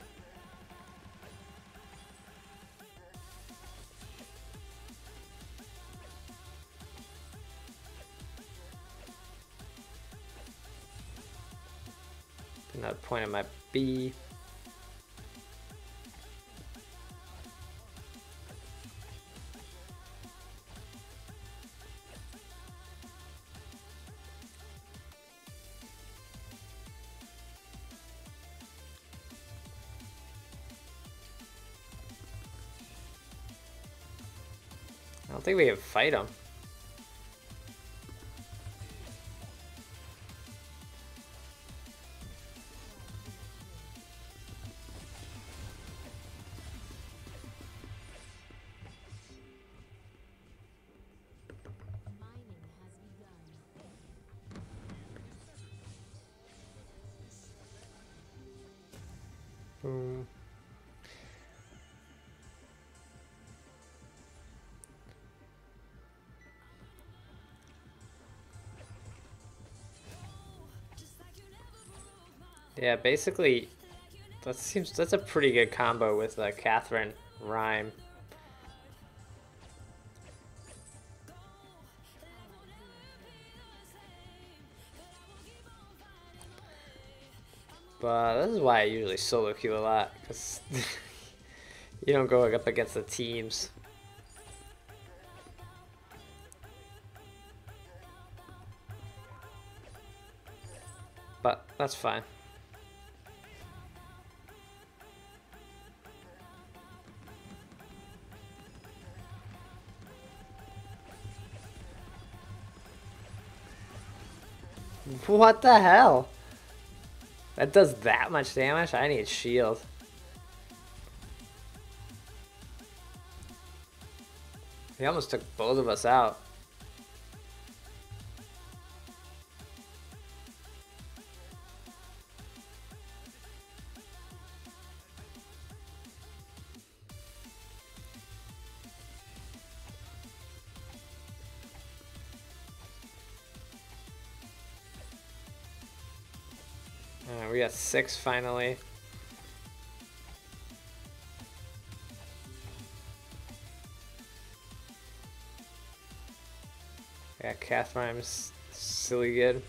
[SPEAKER 1] Another point on my B. I don't think we can fight him. Boom. Yeah, basically, that seems that's a pretty good combo with uh, Catherine Rhyme. But this is why I usually solo queue a lot, because you don't go up against the teams. But that's fine. What the hell? That does that much damage? I need shield. He almost took both of us out. Uh, we got six finally. Yeah, Cathrine's silly good.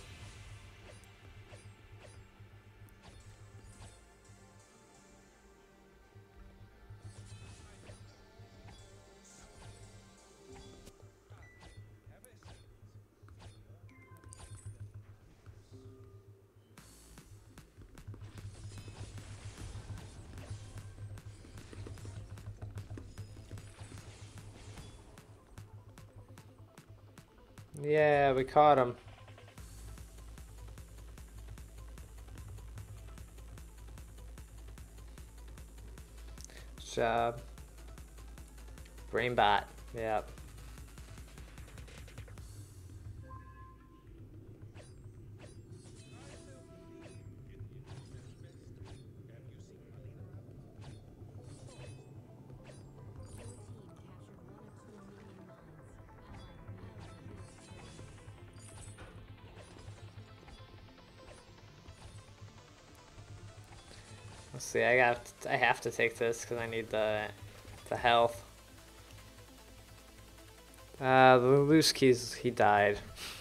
[SPEAKER 1] Yeah, we caught him. Good job. Braimbot. Yeah. Let's see. I got. I have to take this because I need the the health. Uh, the loose keys. He died.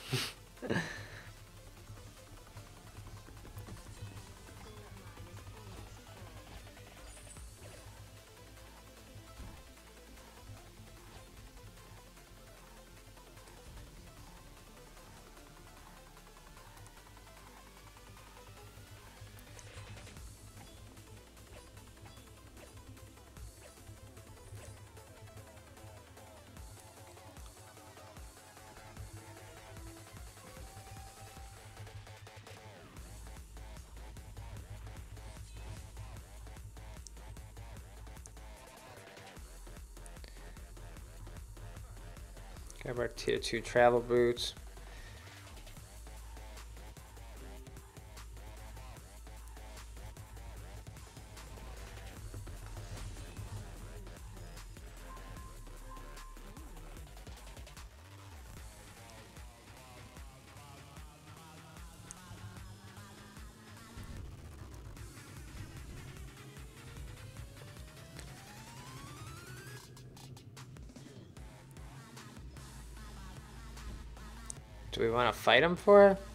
[SPEAKER 1] Grab our tier two travel boots. Do we want to fight him for it?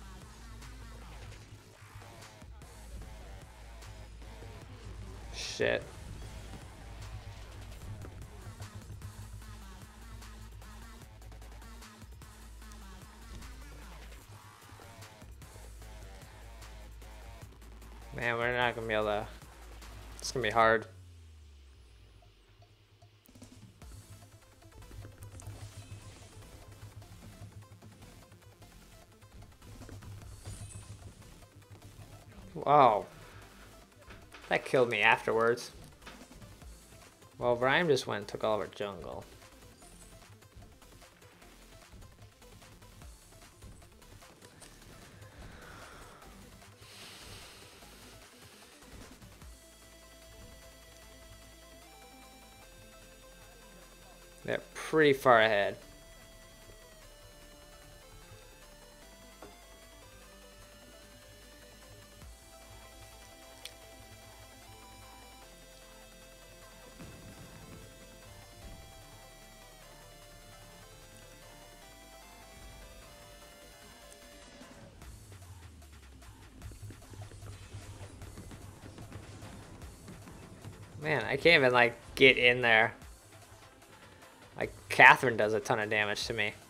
[SPEAKER 1] Shit. Man, we're not gonna be able to. It's gonna be hard. Wow. That killed me afterwards. Well, Rhyme just went and took all of our jungle. They're pretty far ahead. Man, I can't even, like, get in there. Like, Catherine does a ton of damage to me.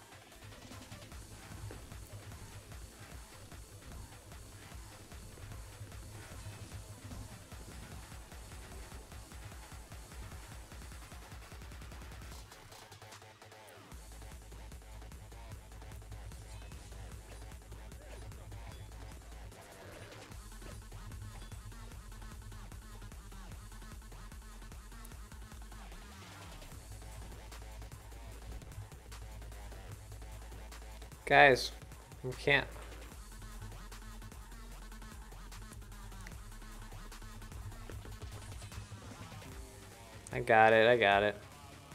[SPEAKER 1] Guys, we can't. I got it, I got it.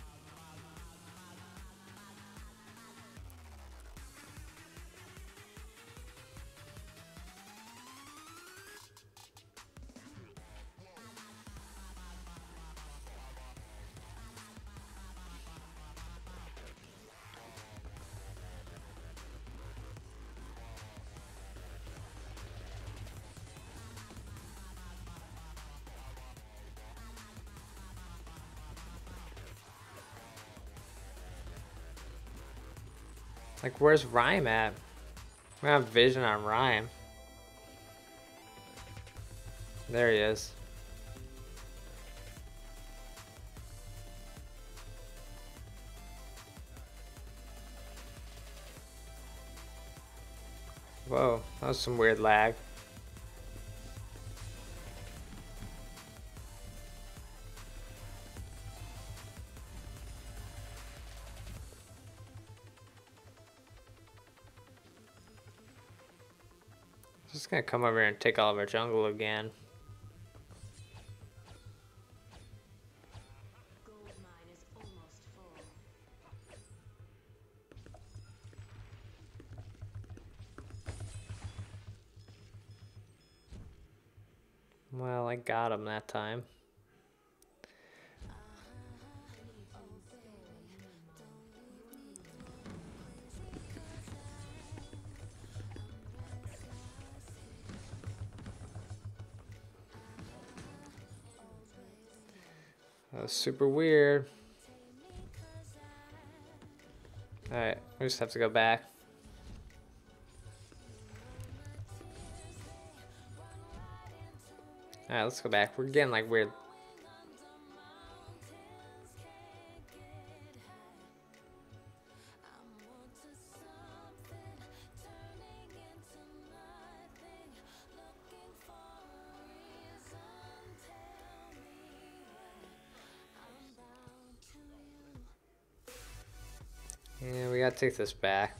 [SPEAKER 1] Like, where's Rhyme at? We have vision on Rhyme. There he is. Whoa, that was some weird lag. Just gonna come over here and take all of our jungle again.
[SPEAKER 3] Gold mine is almost full.
[SPEAKER 1] Well, I got him that time. That was super weird. Alright, we just have to go back. Alright, let's go back. We're getting like weird. Yeah, we gotta take this back.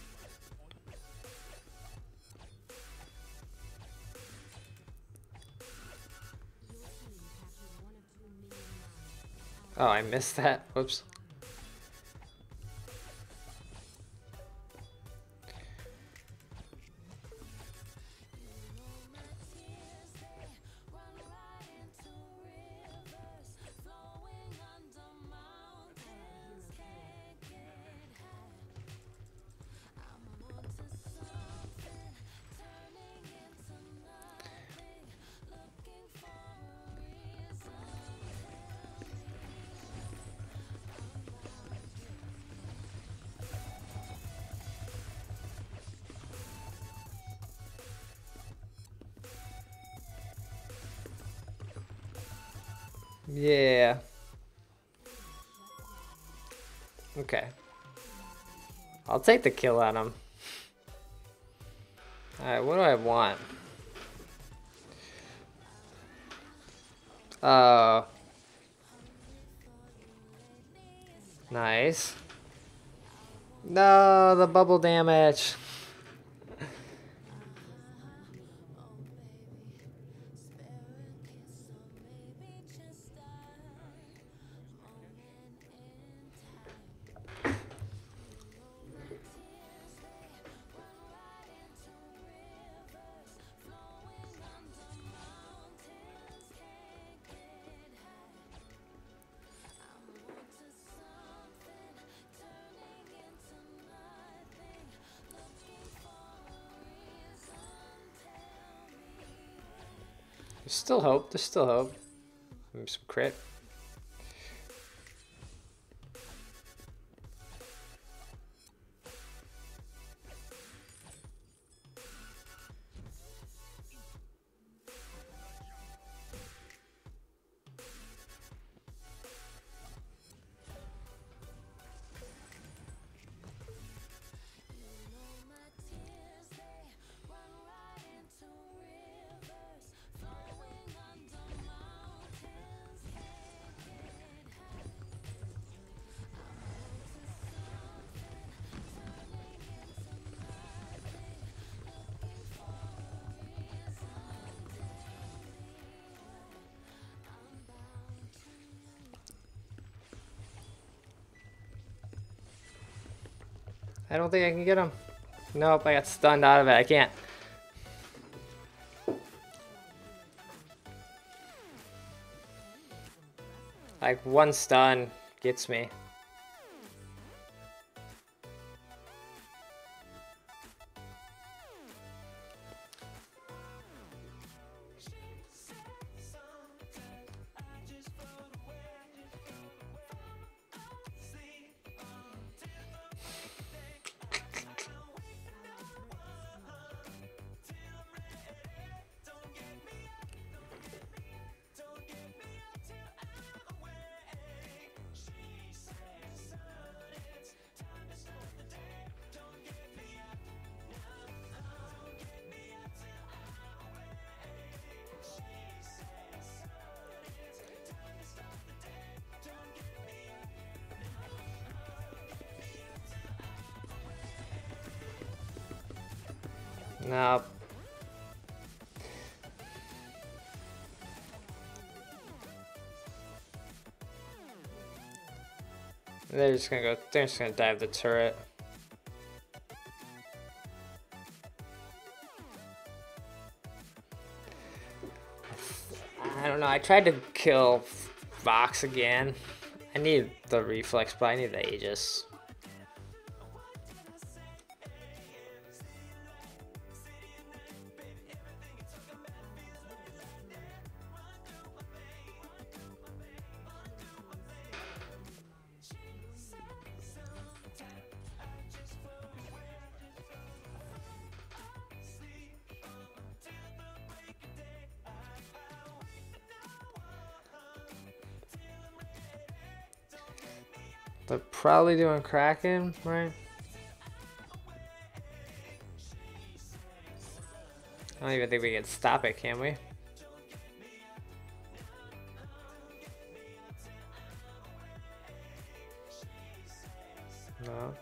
[SPEAKER 1] Oh, I missed that. Whoops. Yeah. Okay. I'll take the kill on him. Alright, what do I want? Oh. Nice. No, the bubble damage. There's still hope. There's still hope. Maybe some crit. I don't think I can get him. Nope, I got stunned out of it. I can't. Like, one stun gets me. Nope. They're just gonna go, they're just gonna dive the turret. I I don't know. I tried to kill Vox again. I need the reflex, but I need the Aegis. They're probably doing Kraken, right? I don't even think we can stop it, can we? No.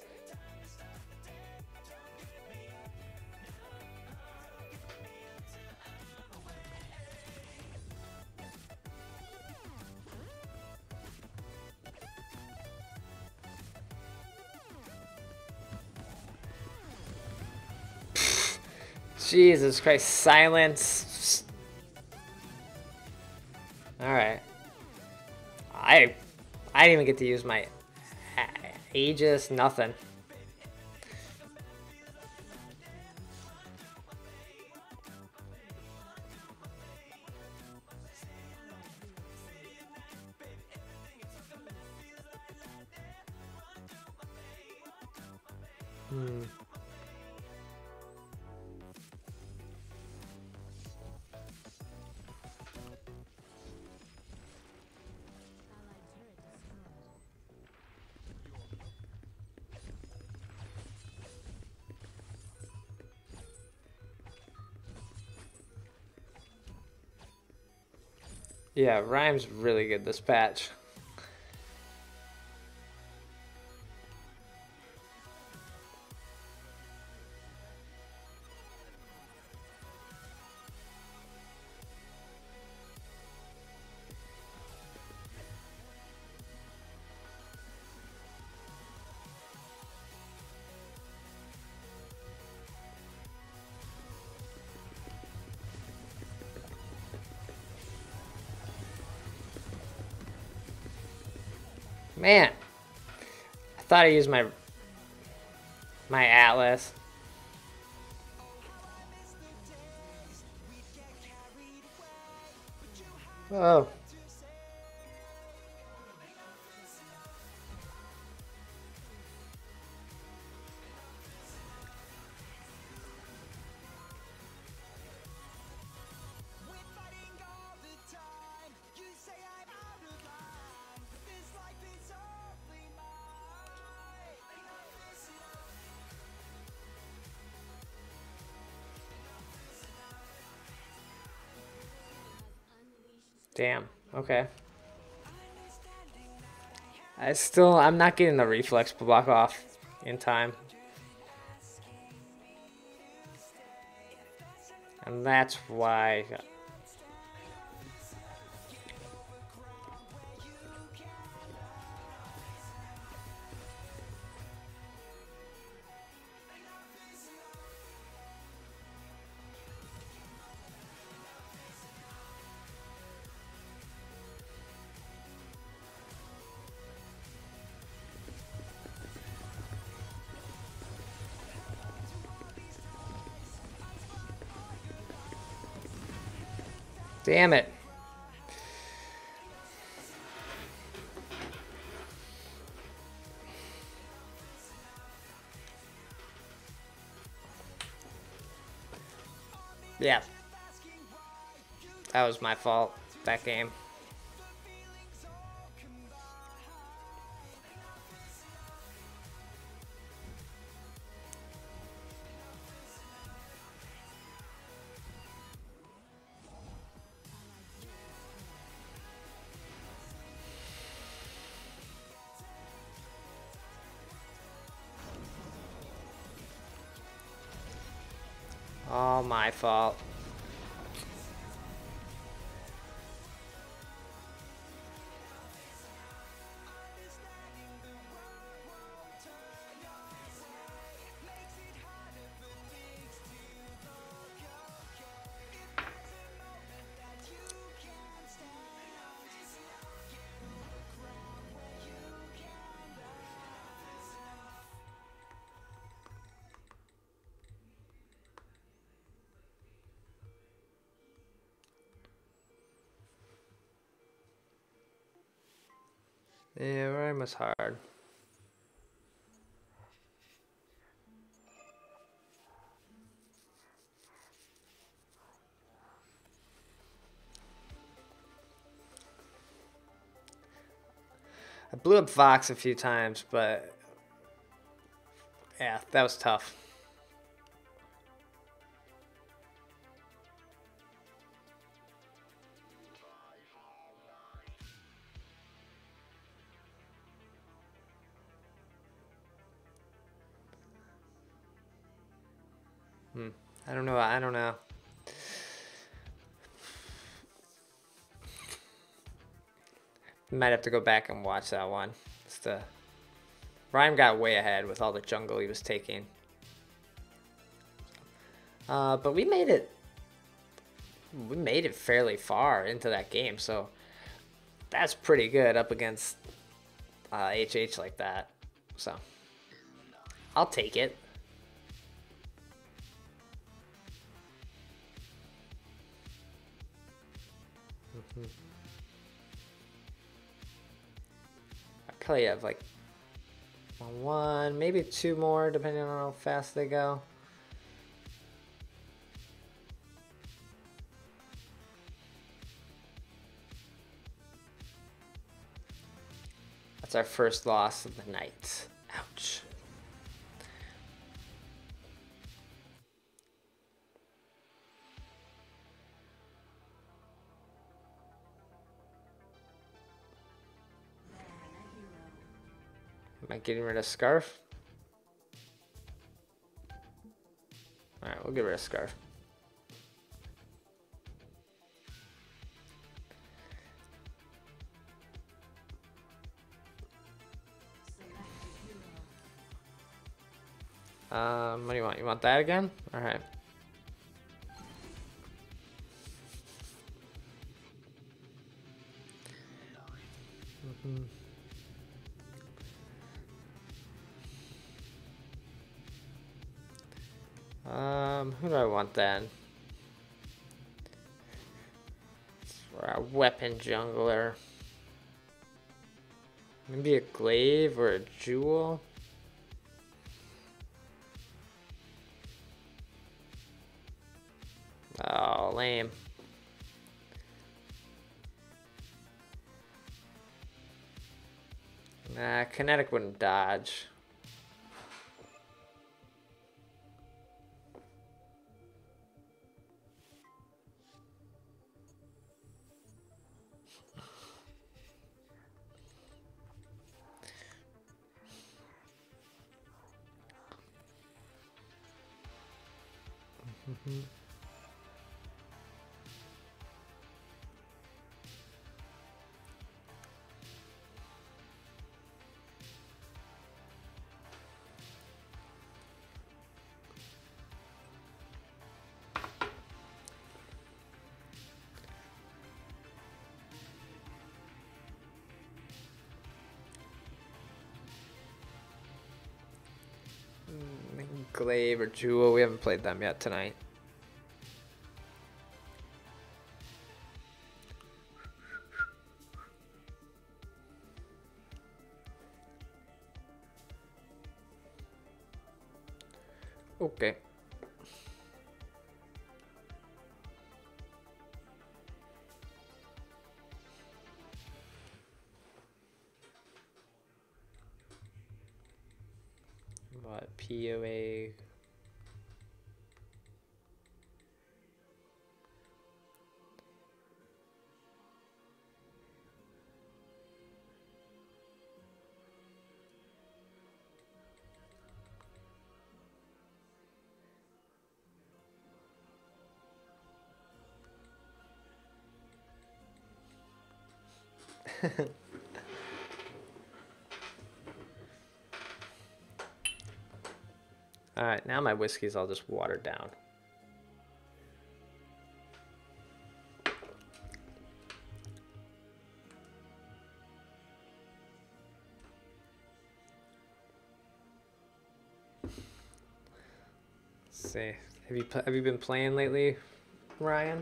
[SPEAKER 1] Jesus Christ, silence. Alright. I I didn't even get to use my Aegis, nothing. Hmm. Yeah, Rhyme's really good this patch. Man, I thought I used my my Atlas. Oh. Damn. Okay. I still, I'm not getting the reflex block off in time. And that's why. Damn it. Yeah. That was my fault, that game. All my fault. Yeah, Rhyme was hard. I blew up Vox a few times, but yeah, that was tough. Hmm. I don't know. I don't know. Might have to go back and watch that one. It's the Rhyme got way ahead with all the jungle he was taking. Uh, but we made it. We made it fairly far into that game, so that's pretty good up against uh, H H like that. So I'll take it. Mm-hmm. I probably have like one, maybe two more, depending on how fast they go. That's our first loss of the night. Ouch. Am I getting rid of Scarf? Alright, we'll get rid of Scarf. Um, what do you want? You want that again? Alright. Mm-hmm. Um, who do I want then? For a weapon jungler. Maybe a glaive or a jewel. Oh, lame. Nah, Kinetic wouldn't dodge. Mm-hmm. Glaive or Jewel, we haven't played them yet tonight. Okay. What, P O A? Alright, now my whiskey's all just watered down. Let's see. Have you have you been playing lately, Ryan?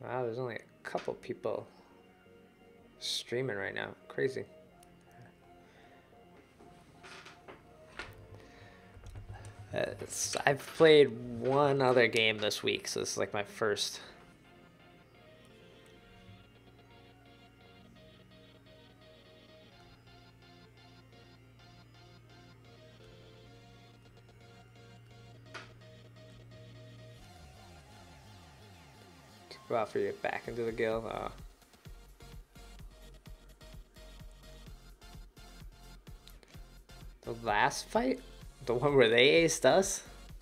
[SPEAKER 1] Wow, there's only a couple people streaming right now. Crazy. Uh, it's- I've played one other game this week, so this is like my first. Too bad for you back into the guild. Oh. The last fight? The one where they aced us?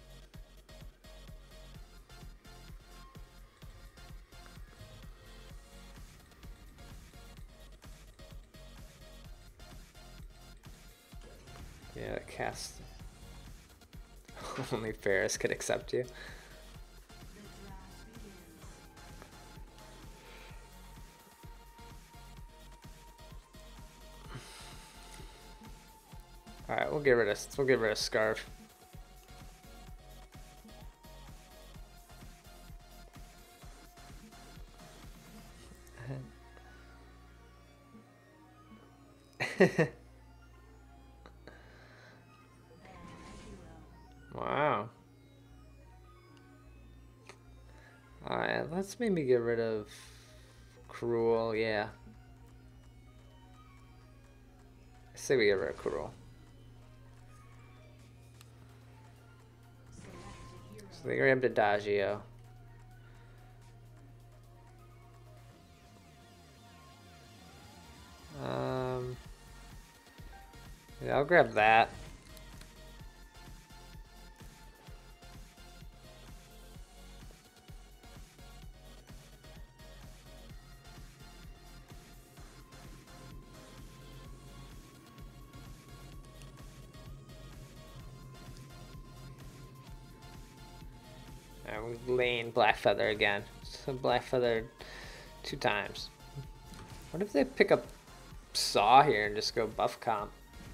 [SPEAKER 1] Yeah, the cast. Only Ferris could accept you. All right, we'll get rid of we'll get rid of Scarf. Wow. All right, let's maybe get rid of Cruel. Yeah. I say we get rid of Cruel. So they grabbed Adagio. Um, yeah, I'll grab that. And we're laying Blackfeather again. So Blackfeather two times. What if they pick up Saw here and just go buff comp?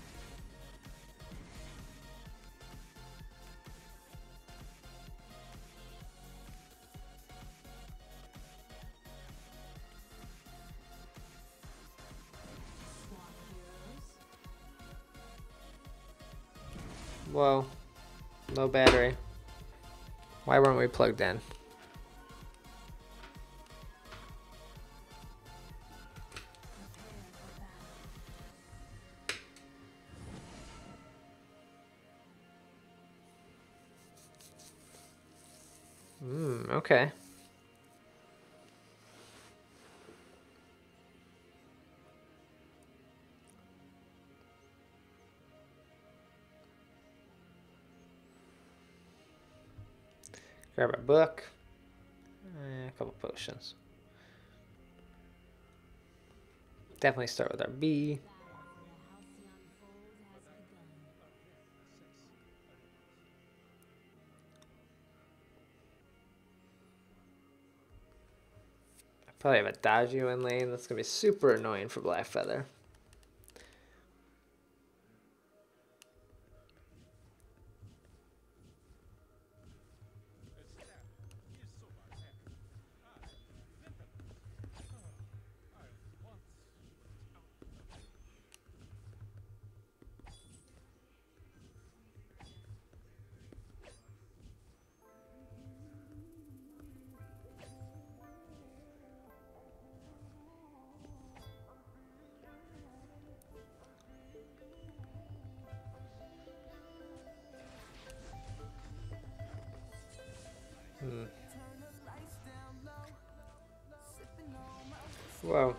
[SPEAKER 1] Whoa. Low battery. Why weren't we plugged in? Hmm, okay. Grab our book. Eh, a couple potions. Definitely start with our B. I probably have a Adagio in lane. That's gonna be super annoying for Blackfeather. Hmm. Whoa.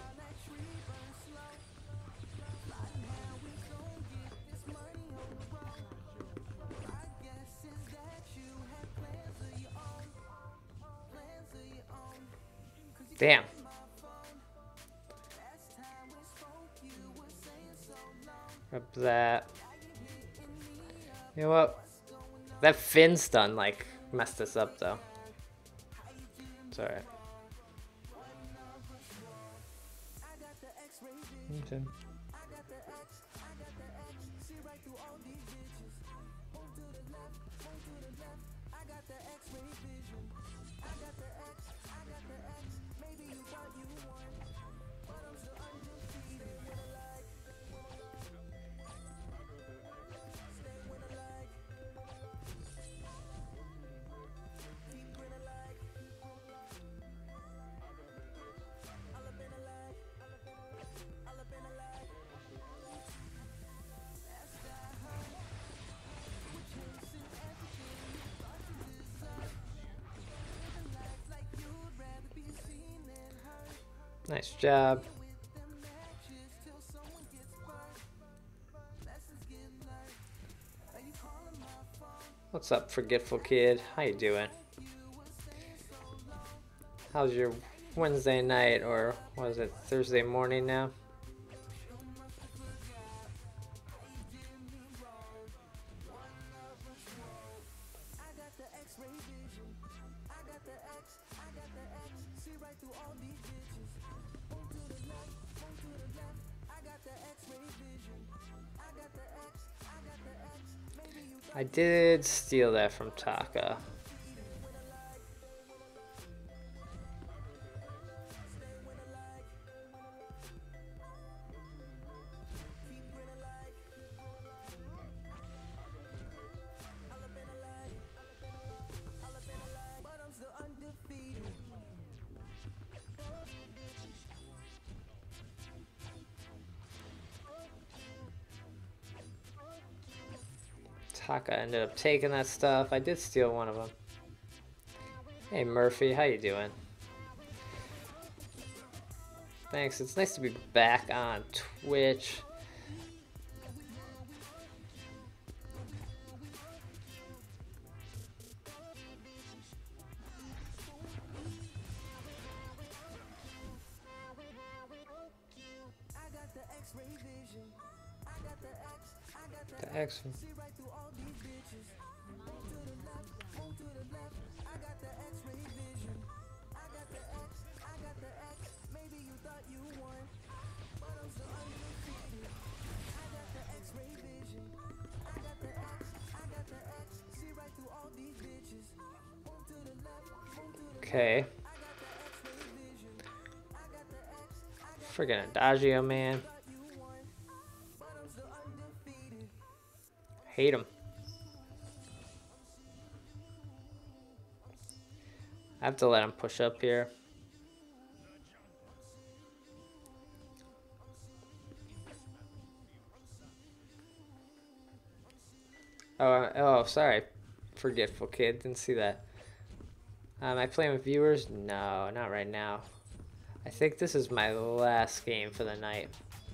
[SPEAKER 1] Damn. Grab that. You know what? That Finn stun like messed us up though. It's alright. Okay. Nice job. What's up, Forgetful Kid? How you doing? How's your Wednesday night, or was it Thursday morning now? I did steal that from Taka. Taka ended up taking that stuff. I did steal one of them. Hey Murphy, how you doing? Thanks, it's nice to be back on Twitch. The X. Okay. Friggin' Adagio, man. Hate him. I have to let him push up here. Oh, oh, sorry. Forgetful Kid. Didn't see that. Am I playing with viewers? No, not right now. I think this is my last game for the night.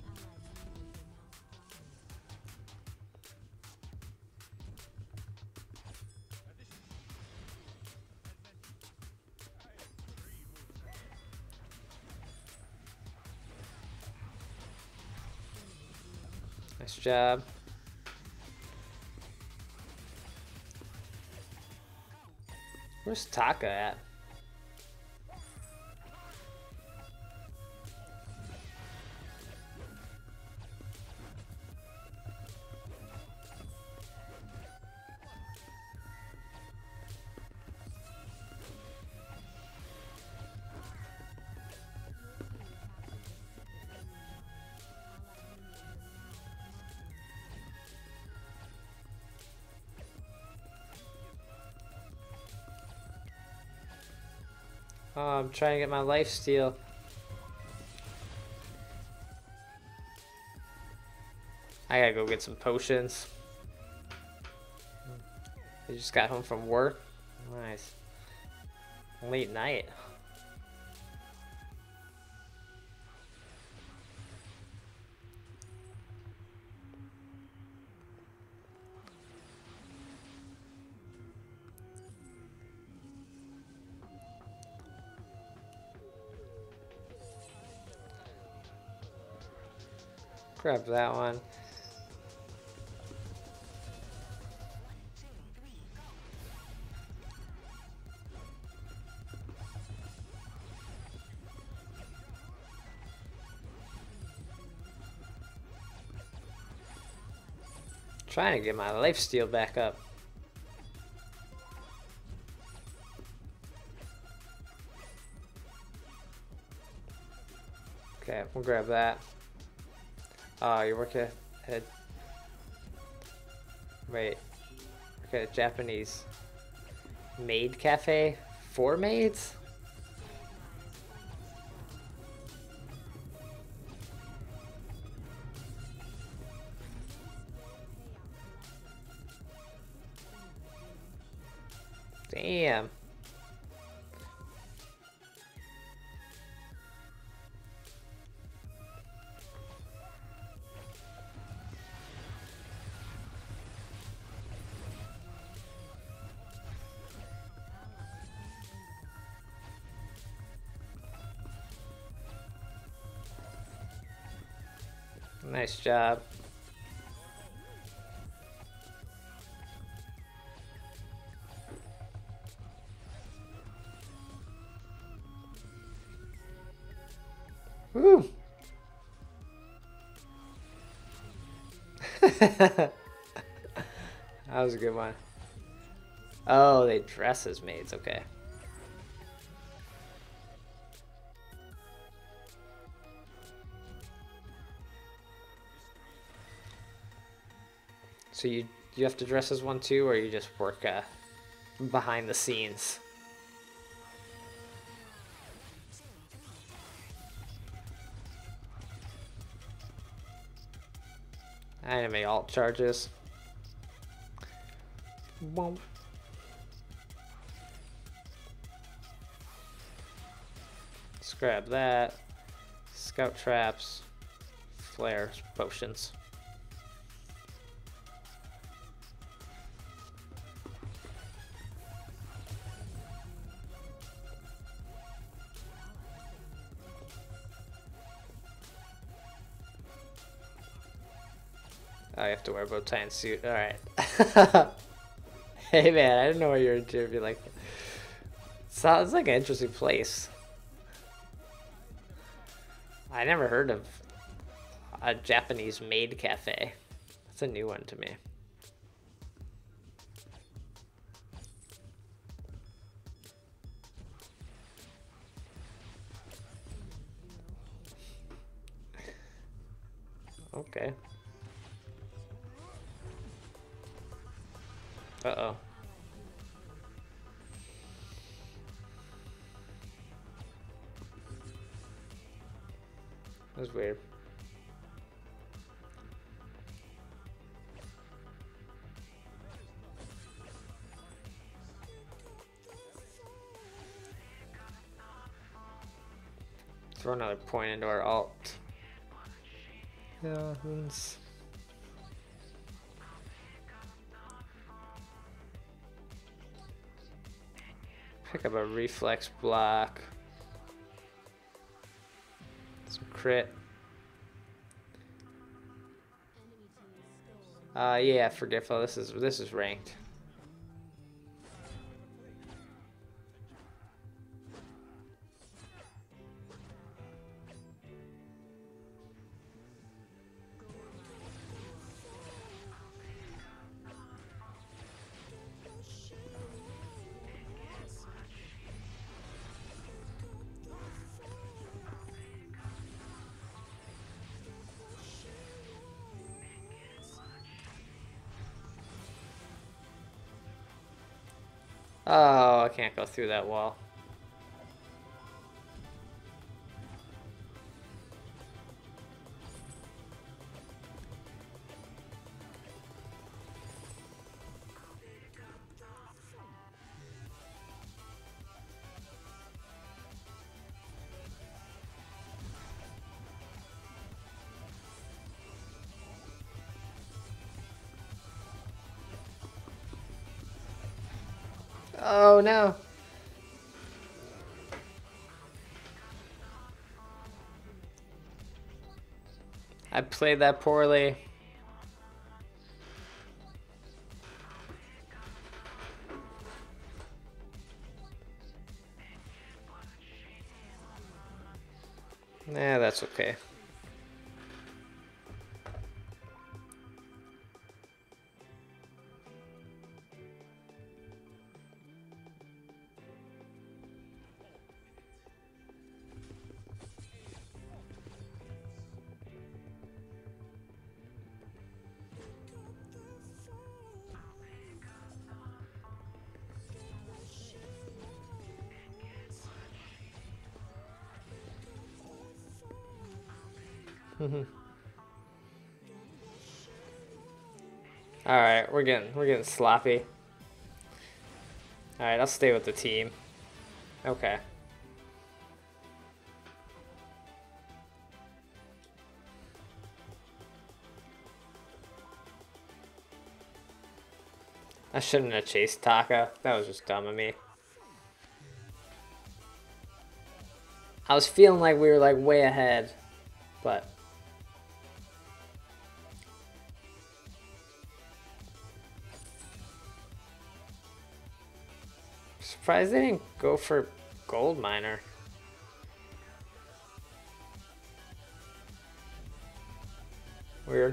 [SPEAKER 1] Nice job. Where's Taka at? Oh, I'm trying to get my lifesteal. I gotta go get some potions. I just got home from work. Nice. Late night. Grab that one. Trying to get my lifesteal back up. we'll grab that. Oh, you're working at a... Wait. Work at a Japanese maid cafe? For maids? Damn. Nice job. Woo! That was a good one. Oh, they dress as maids, okay. So you you have to dress as one too, or you just work uh, behind the scenes? Anime alt charges. Boom. Let's grab that. Scout traps. Flare potions. Oh, I have to wear a bow tie and suit. Alright. Hey man, I didn't know what you were into. Be like, sounds like an interesting place. I never heard of a Japanese maid cafe. That's a new one to me. Okay. Uh-oh. That was weird. Throw another point into our alt. Yeah, that's... Pick up a reflex block. Some crit. Uh yeah, forgetful. This is this is ranked. Oh, I can't go through that wall. Oh no. I played that poorly. Nah, that's okay. Alright, we're getting we're getting sloppy. Alright, I'll stay with the team. Okay. I shouldn't have chased Taka. That was just dumb of me. I was feeling like we were like way ahead, but surprised they didn't go for gold miner. Weird.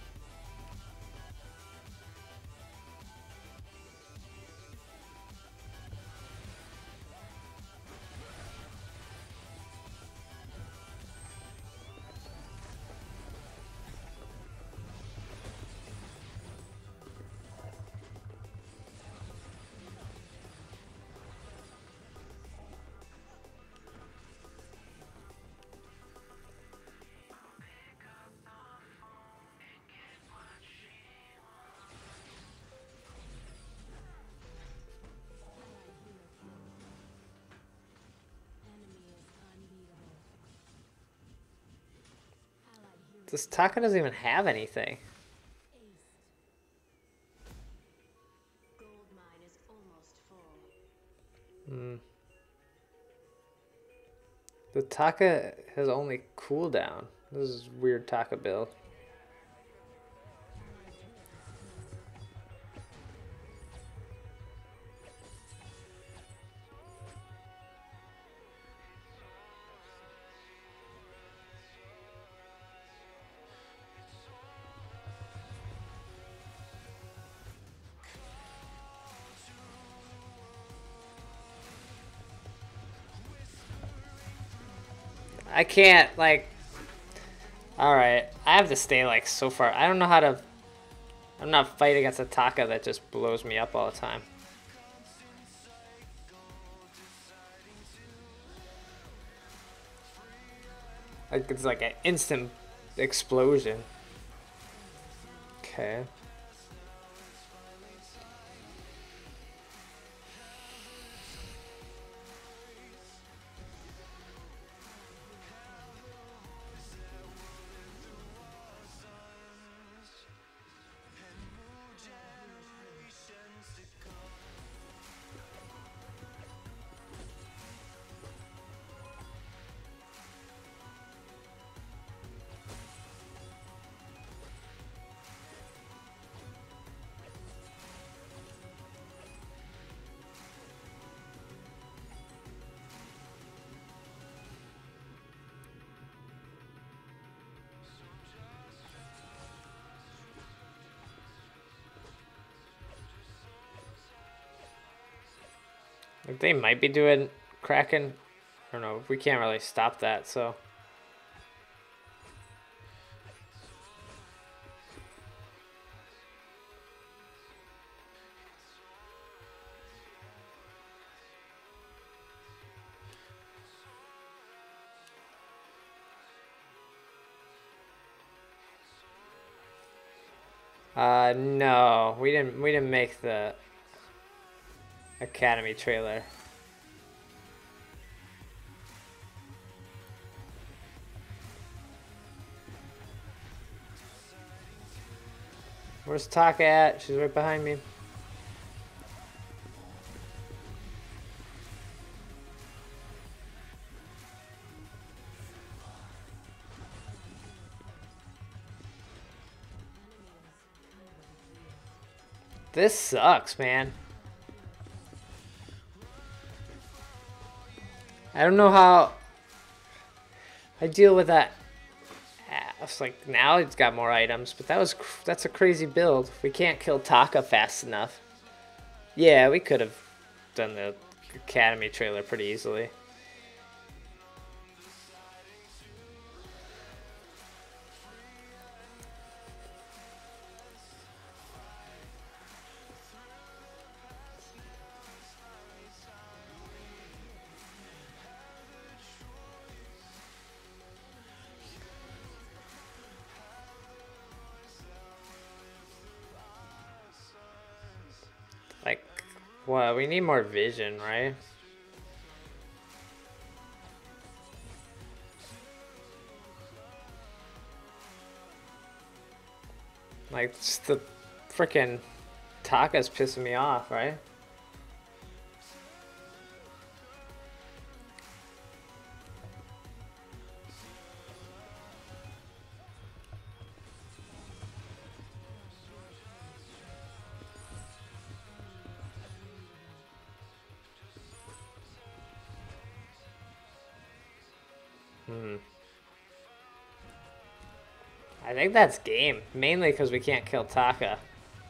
[SPEAKER 1] This Taka doesn't even have anything.
[SPEAKER 3] Gold mine is almost full.
[SPEAKER 1] Hmm. The Taka has only cooldown. This is weird Taka build. I can't, like... Alright, I have to stay, like, so far. I don't know how to... I'm not fighting against a Taka that just blows me up all the time. Like, it's like an instant explosion. Okay. Like, they might be doing Kraken. I don't know. We can't really stop that, so. Uh, no, we didn't. We didn't make the Academy trailer. Where's Taka at? She's right behind me. This sucks, man. I don't know how I deal with that. It's like now it's got more items, but that was that's a crazy build. We can't kill Taka fast enough. Yeah, we could have done the Academy trailer pretty easily. Well, we need more vision, right? Like, just the freaking Taka's pissing me off, right? Hmm. I think that's game, mainly because we can't kill Taka.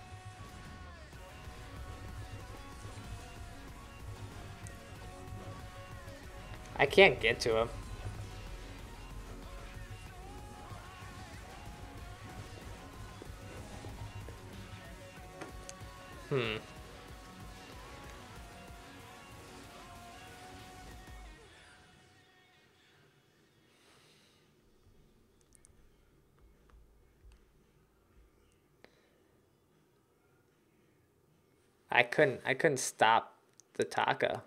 [SPEAKER 1] I can't get to him. Hmm. I couldn't I couldn't stop the Taka.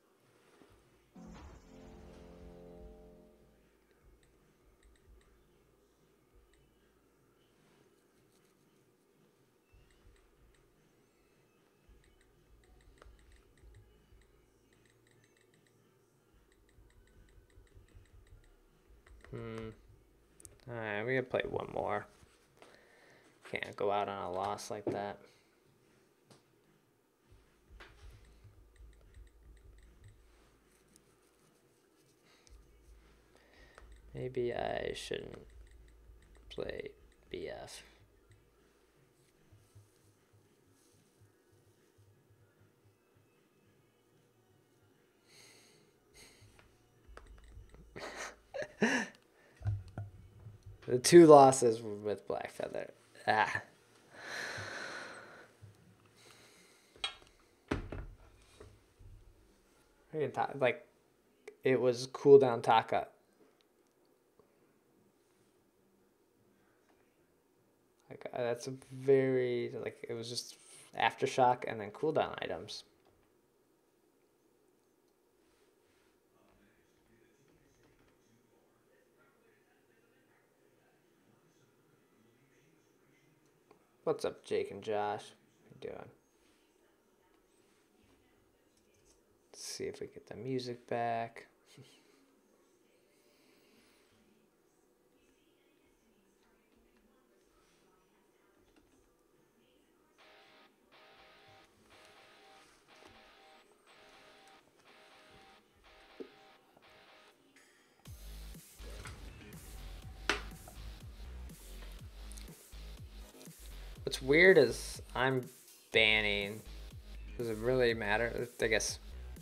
[SPEAKER 1] Hmm. Alright, we gotta play one more. Can't go out on a loss like that. Maybe I shouldn't play B F. The two losses were with Black Feather. Ah. Like, it was cooldown Taka. Like, uh, that's a very, like, it was just aftershock and then cooldown items. What's up, Jake and Josh? How you doing? Let's see if we get the music back. What's weird is I'm banning. Does it really matter? I guess.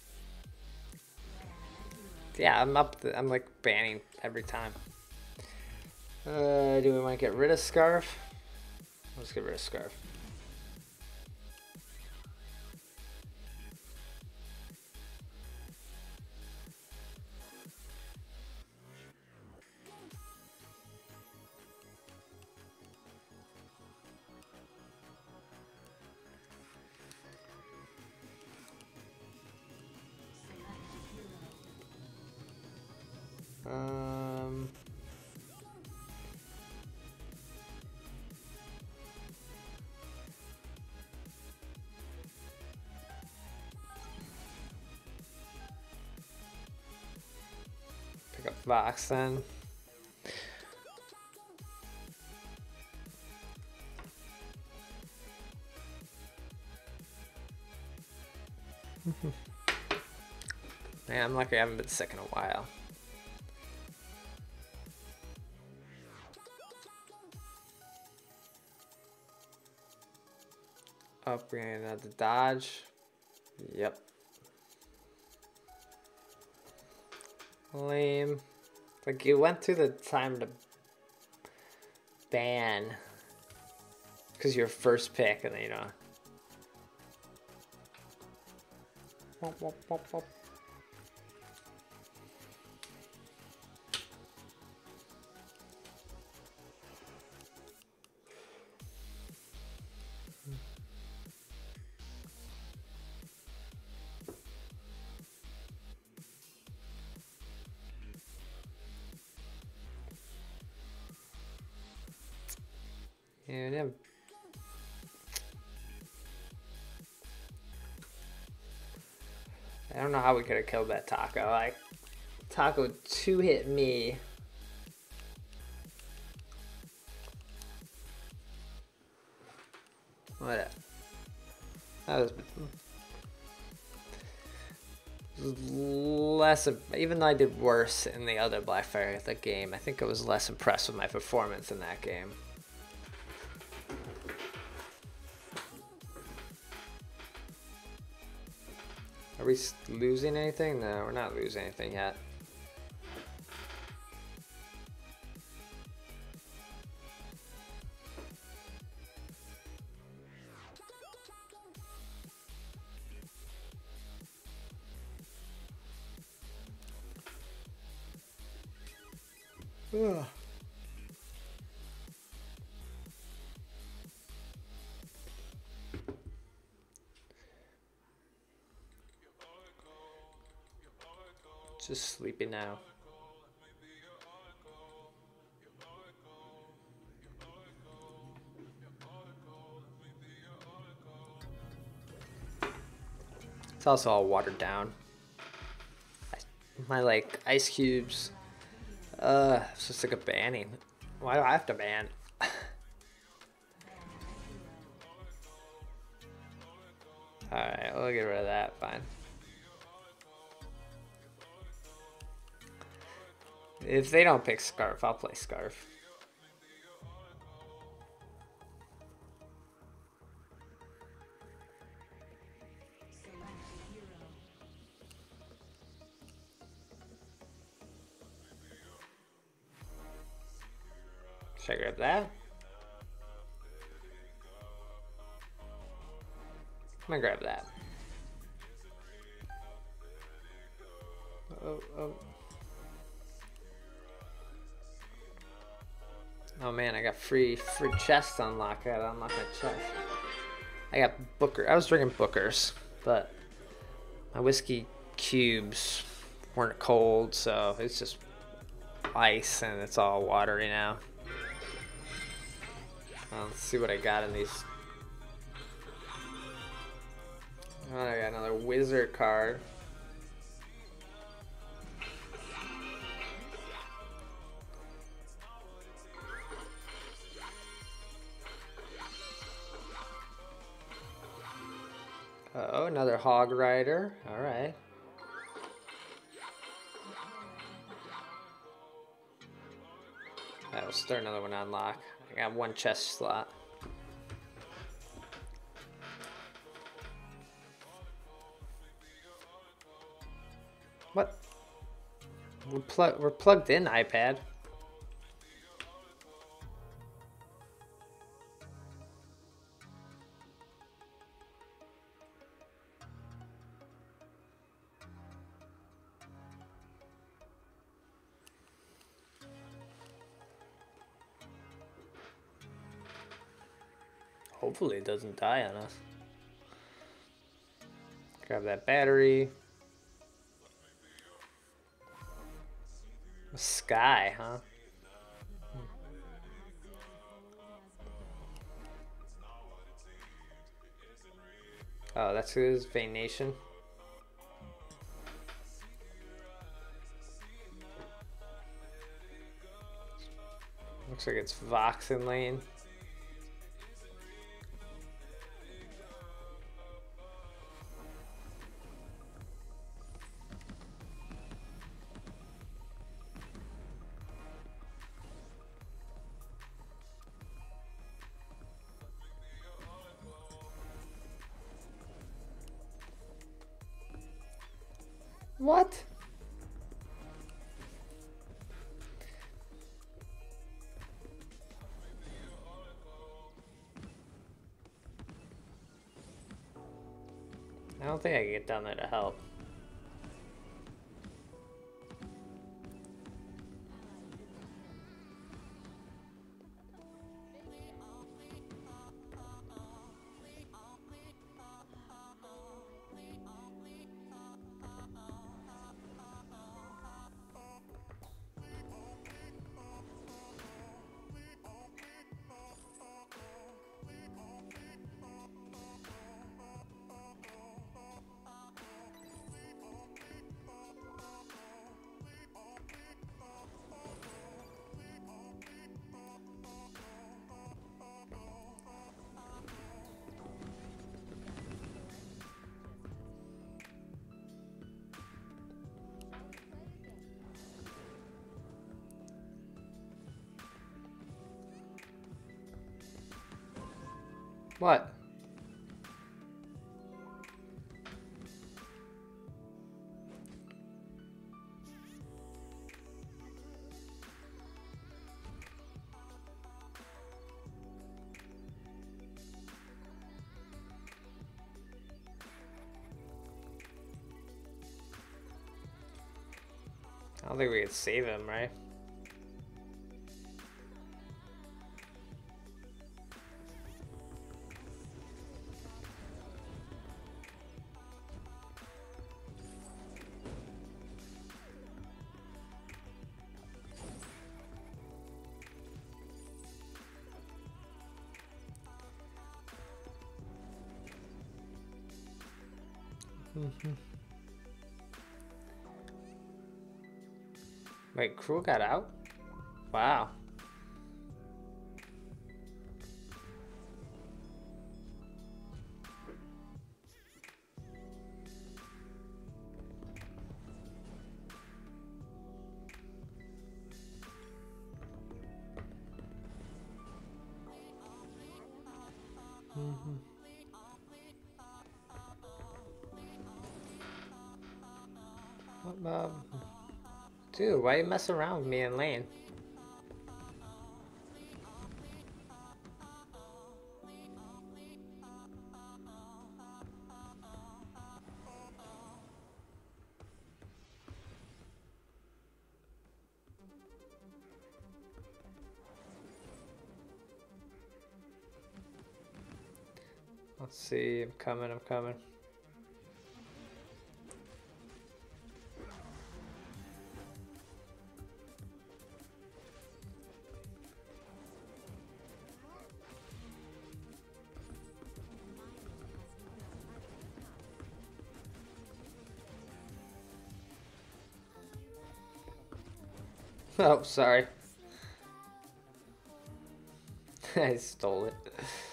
[SPEAKER 1] Yeah, I'm up. The, I'm like banning every time. Uh, do we want to get rid of Scarf? Let's get rid of Scarf. Um. Pick up Vox then. Man, I'm lucky I haven't been sick in a while. Up, we're gonna have to dodge. Yep. Lame. Like, you went through the time to ban. Because you're first pick, and then, you know. Wop, wop, wop, wop. And then I don't know how we could have killed that taco. Like, taco two hit me. What? That was less, even though I did worse in the other Blackfire the game, I think I was less impressed with my performance in that game. Are we losing anything? No, we're not losing anything yet. Ugh. Just sleepy now. It's also all watered down. My like ice cubes. Uh, it's just like a banning. Why do I have to ban? Alright, we'll get rid of that, fine. If they don't pick Scarf, I'll play Scarf. Should I grab that? I'm gonna grab that. Oh, oh. Oh man, I got free free chests unlocked. I gotta unlock my chest. I got Booker. I was drinking Bookers, but my whiskey cubes weren't cold, so it's just ice and it's all watery now. Well, let's see what I got in these. Oh, I got another wizard card. Uh oh, another Hog Rider. All right. I'll start another one on lock. I got one chest slot. What? We're, plug we're plugged in, iPad. Hopefully it doesn't die on us. Grab that battery. Sky, huh? Oh, that's his Vain Nation. Looks like it's Vox in lane. What? I don't think I can get down there to help. What? I don't think we could save him, right? Mm-hmm. Wait, crew got out? Wow. Mm-hmm. What, uh, dude, why you mess around with me and Lane? Let's see, I'm coming, I'm coming. Oh, sorry. I stole it.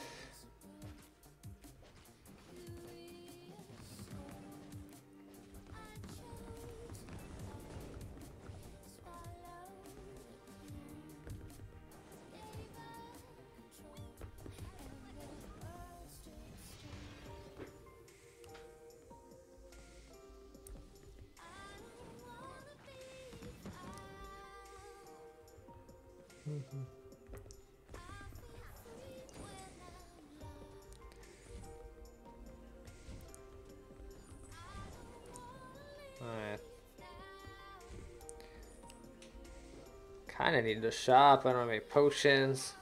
[SPEAKER 1] Mm-hmm. Alright. Kinda need to shop. I don't have any potions.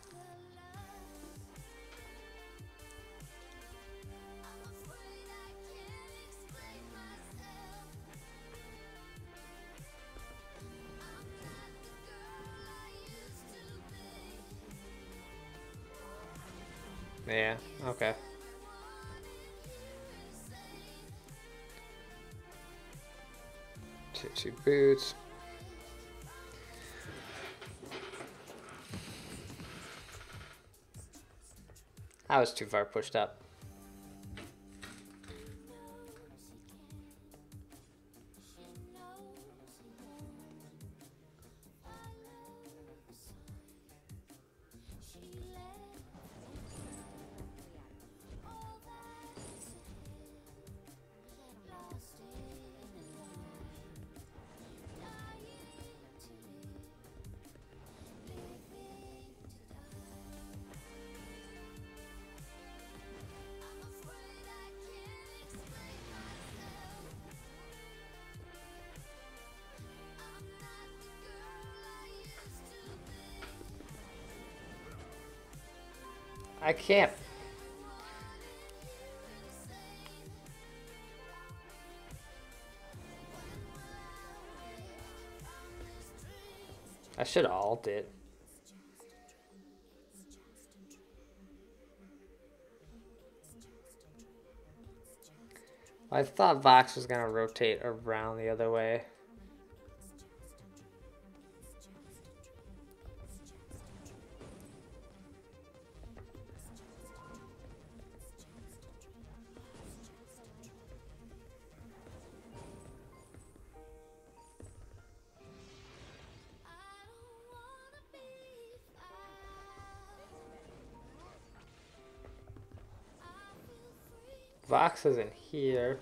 [SPEAKER 1] Yeah, okay. Two, two boots. I was too far pushed up. I can't. I should have ulted. I thought Vox was gonna rotate around the other way. Vox is in here.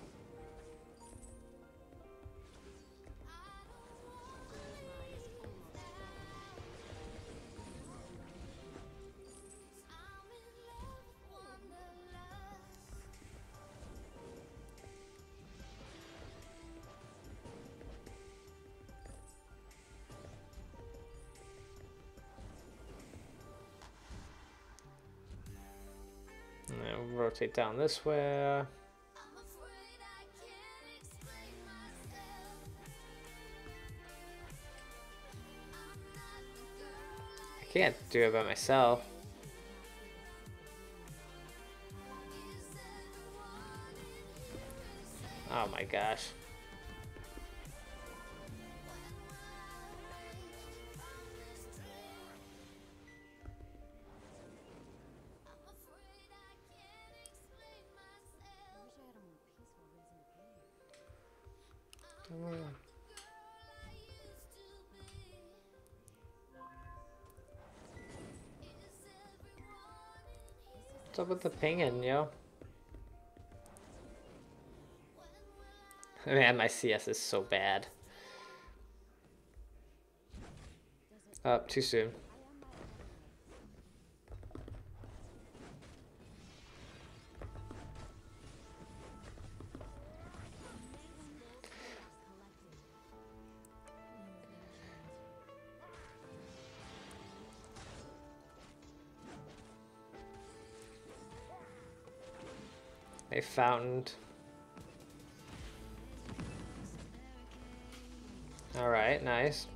[SPEAKER 1] And then we'll rotate down this way. I can't do it by myself. Oh my gosh. What's up with the pinging, yo? Man, my C S is so bad. Up, oh, too soon. They fountained. All right, nice.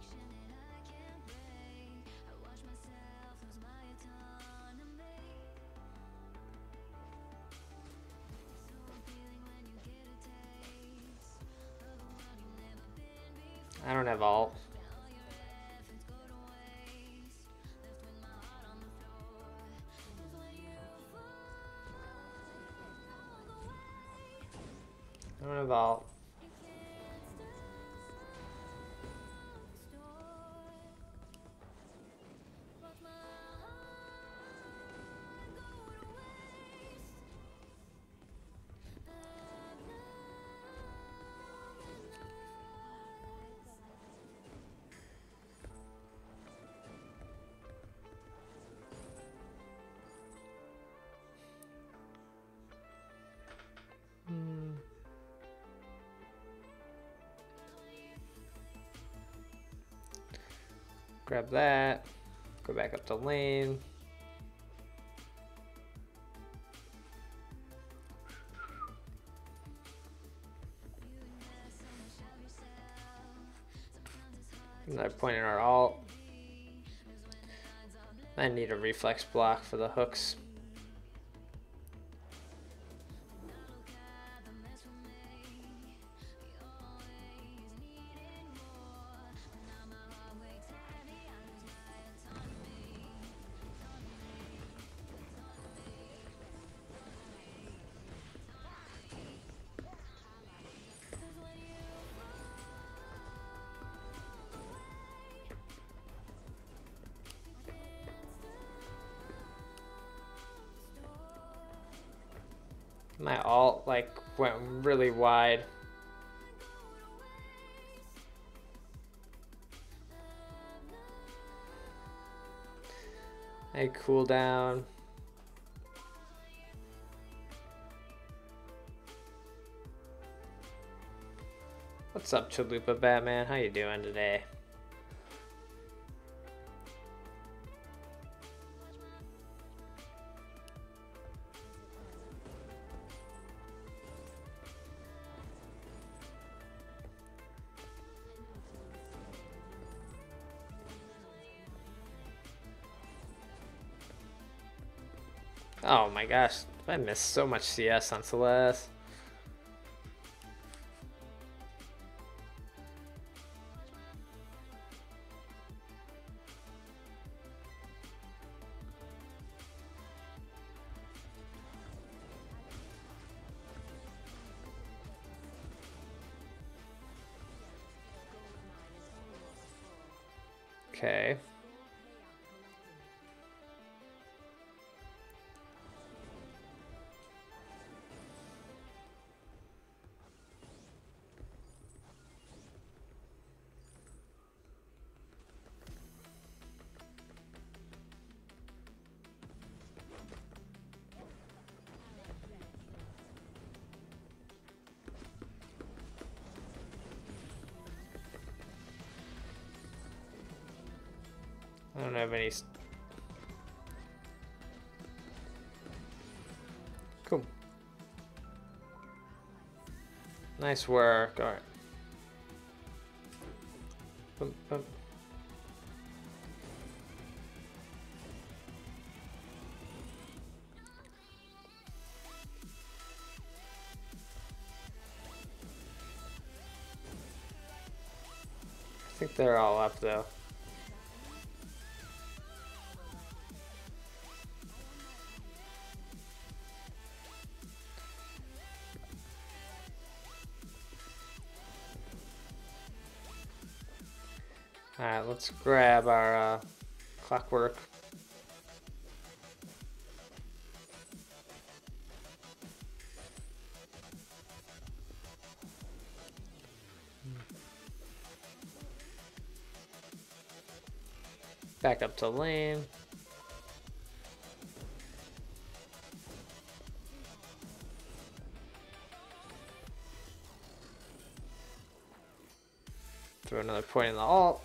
[SPEAKER 1] I don't have ult. I don't have ult. Grab that. Go back up the lane. Another point in our ult. I need a reflex block for the hooks. My ult like went really wide. I cool down. What's up, Chalupa Batman? How you doing today? Oh my gosh, I missed so much C S on Celeste. Okay. I don't have any. St cool. Nice work. All right. Boom, boom. I think they're all up though. Alright, let's grab our uh, clockwork. Back up to lane. Throw another point in the ult.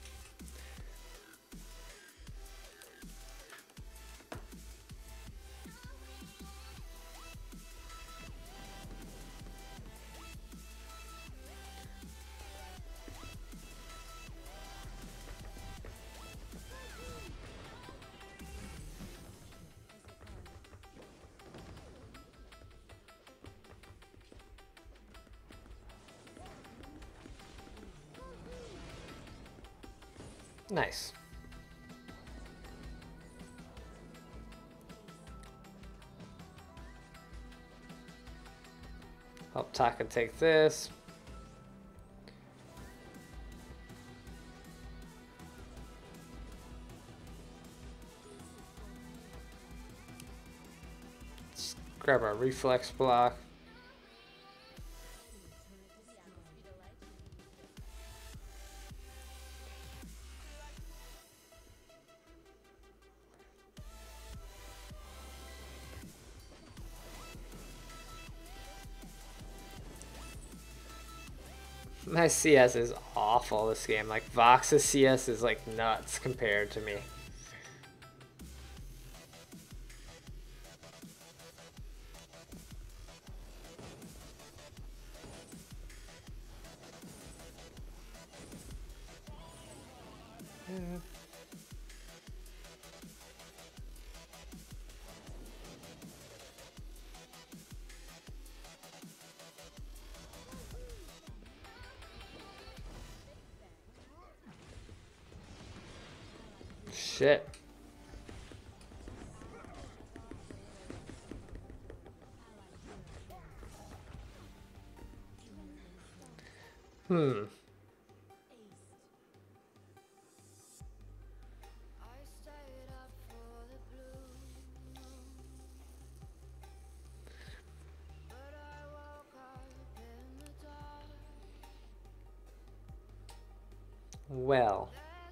[SPEAKER 1] Nice. Help Taka take this. Let's grab our reflex block. My C S is awful this game. Like, Vox's C S is like nuts compared to me. Yeah. Shit. Hmm. Well.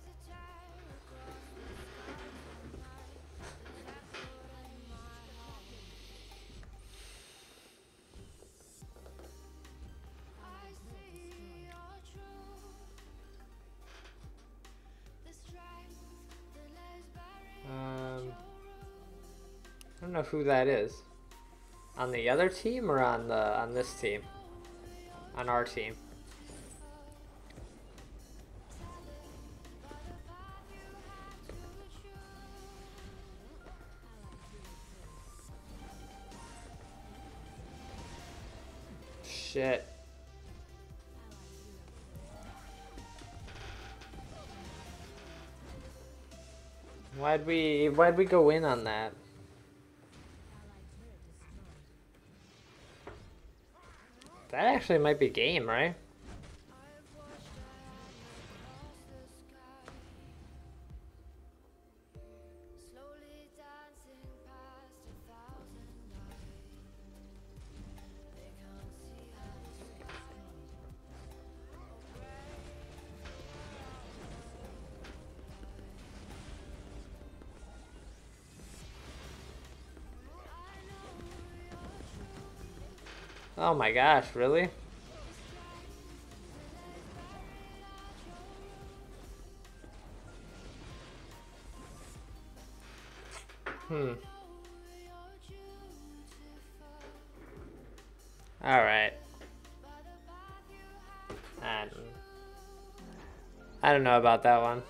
[SPEAKER 1] Um, I don't know who that is. On the other team or on the on this team? On our team. Shit. Why'd we why'd we go in on that? That actually might be game, right? Oh my gosh, really? Hmm. Alright. I don't, I don't know about that one.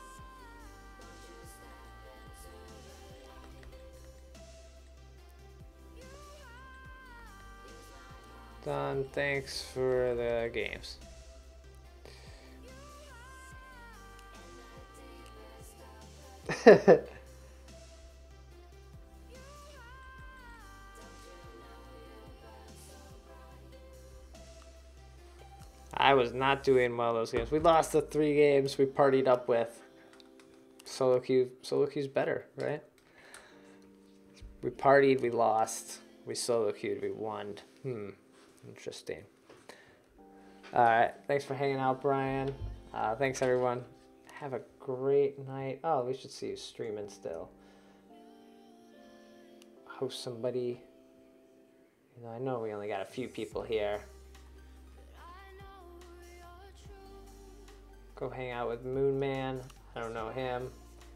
[SPEAKER 1] Done. Thanks for the games. I was not doing well those games. We lost the three games we partied up with. Solo queue, solo queue's better, right? We partied, we lost. We solo queued, we won. Hmm, interesting. All right, thanks for hanging out, Brian. Uh, thanks everyone. Have a great night. Oh, we should see you streaming still. Host somebody. You know, I know we only got a few people here. Go hang out with Moon Man. I don't know him.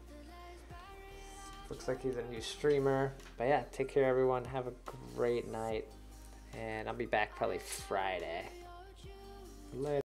[SPEAKER 1] Looks like he's a new streamer. But yeah, take care everyone. Have a great night. And I'll be back probably Friday. Later.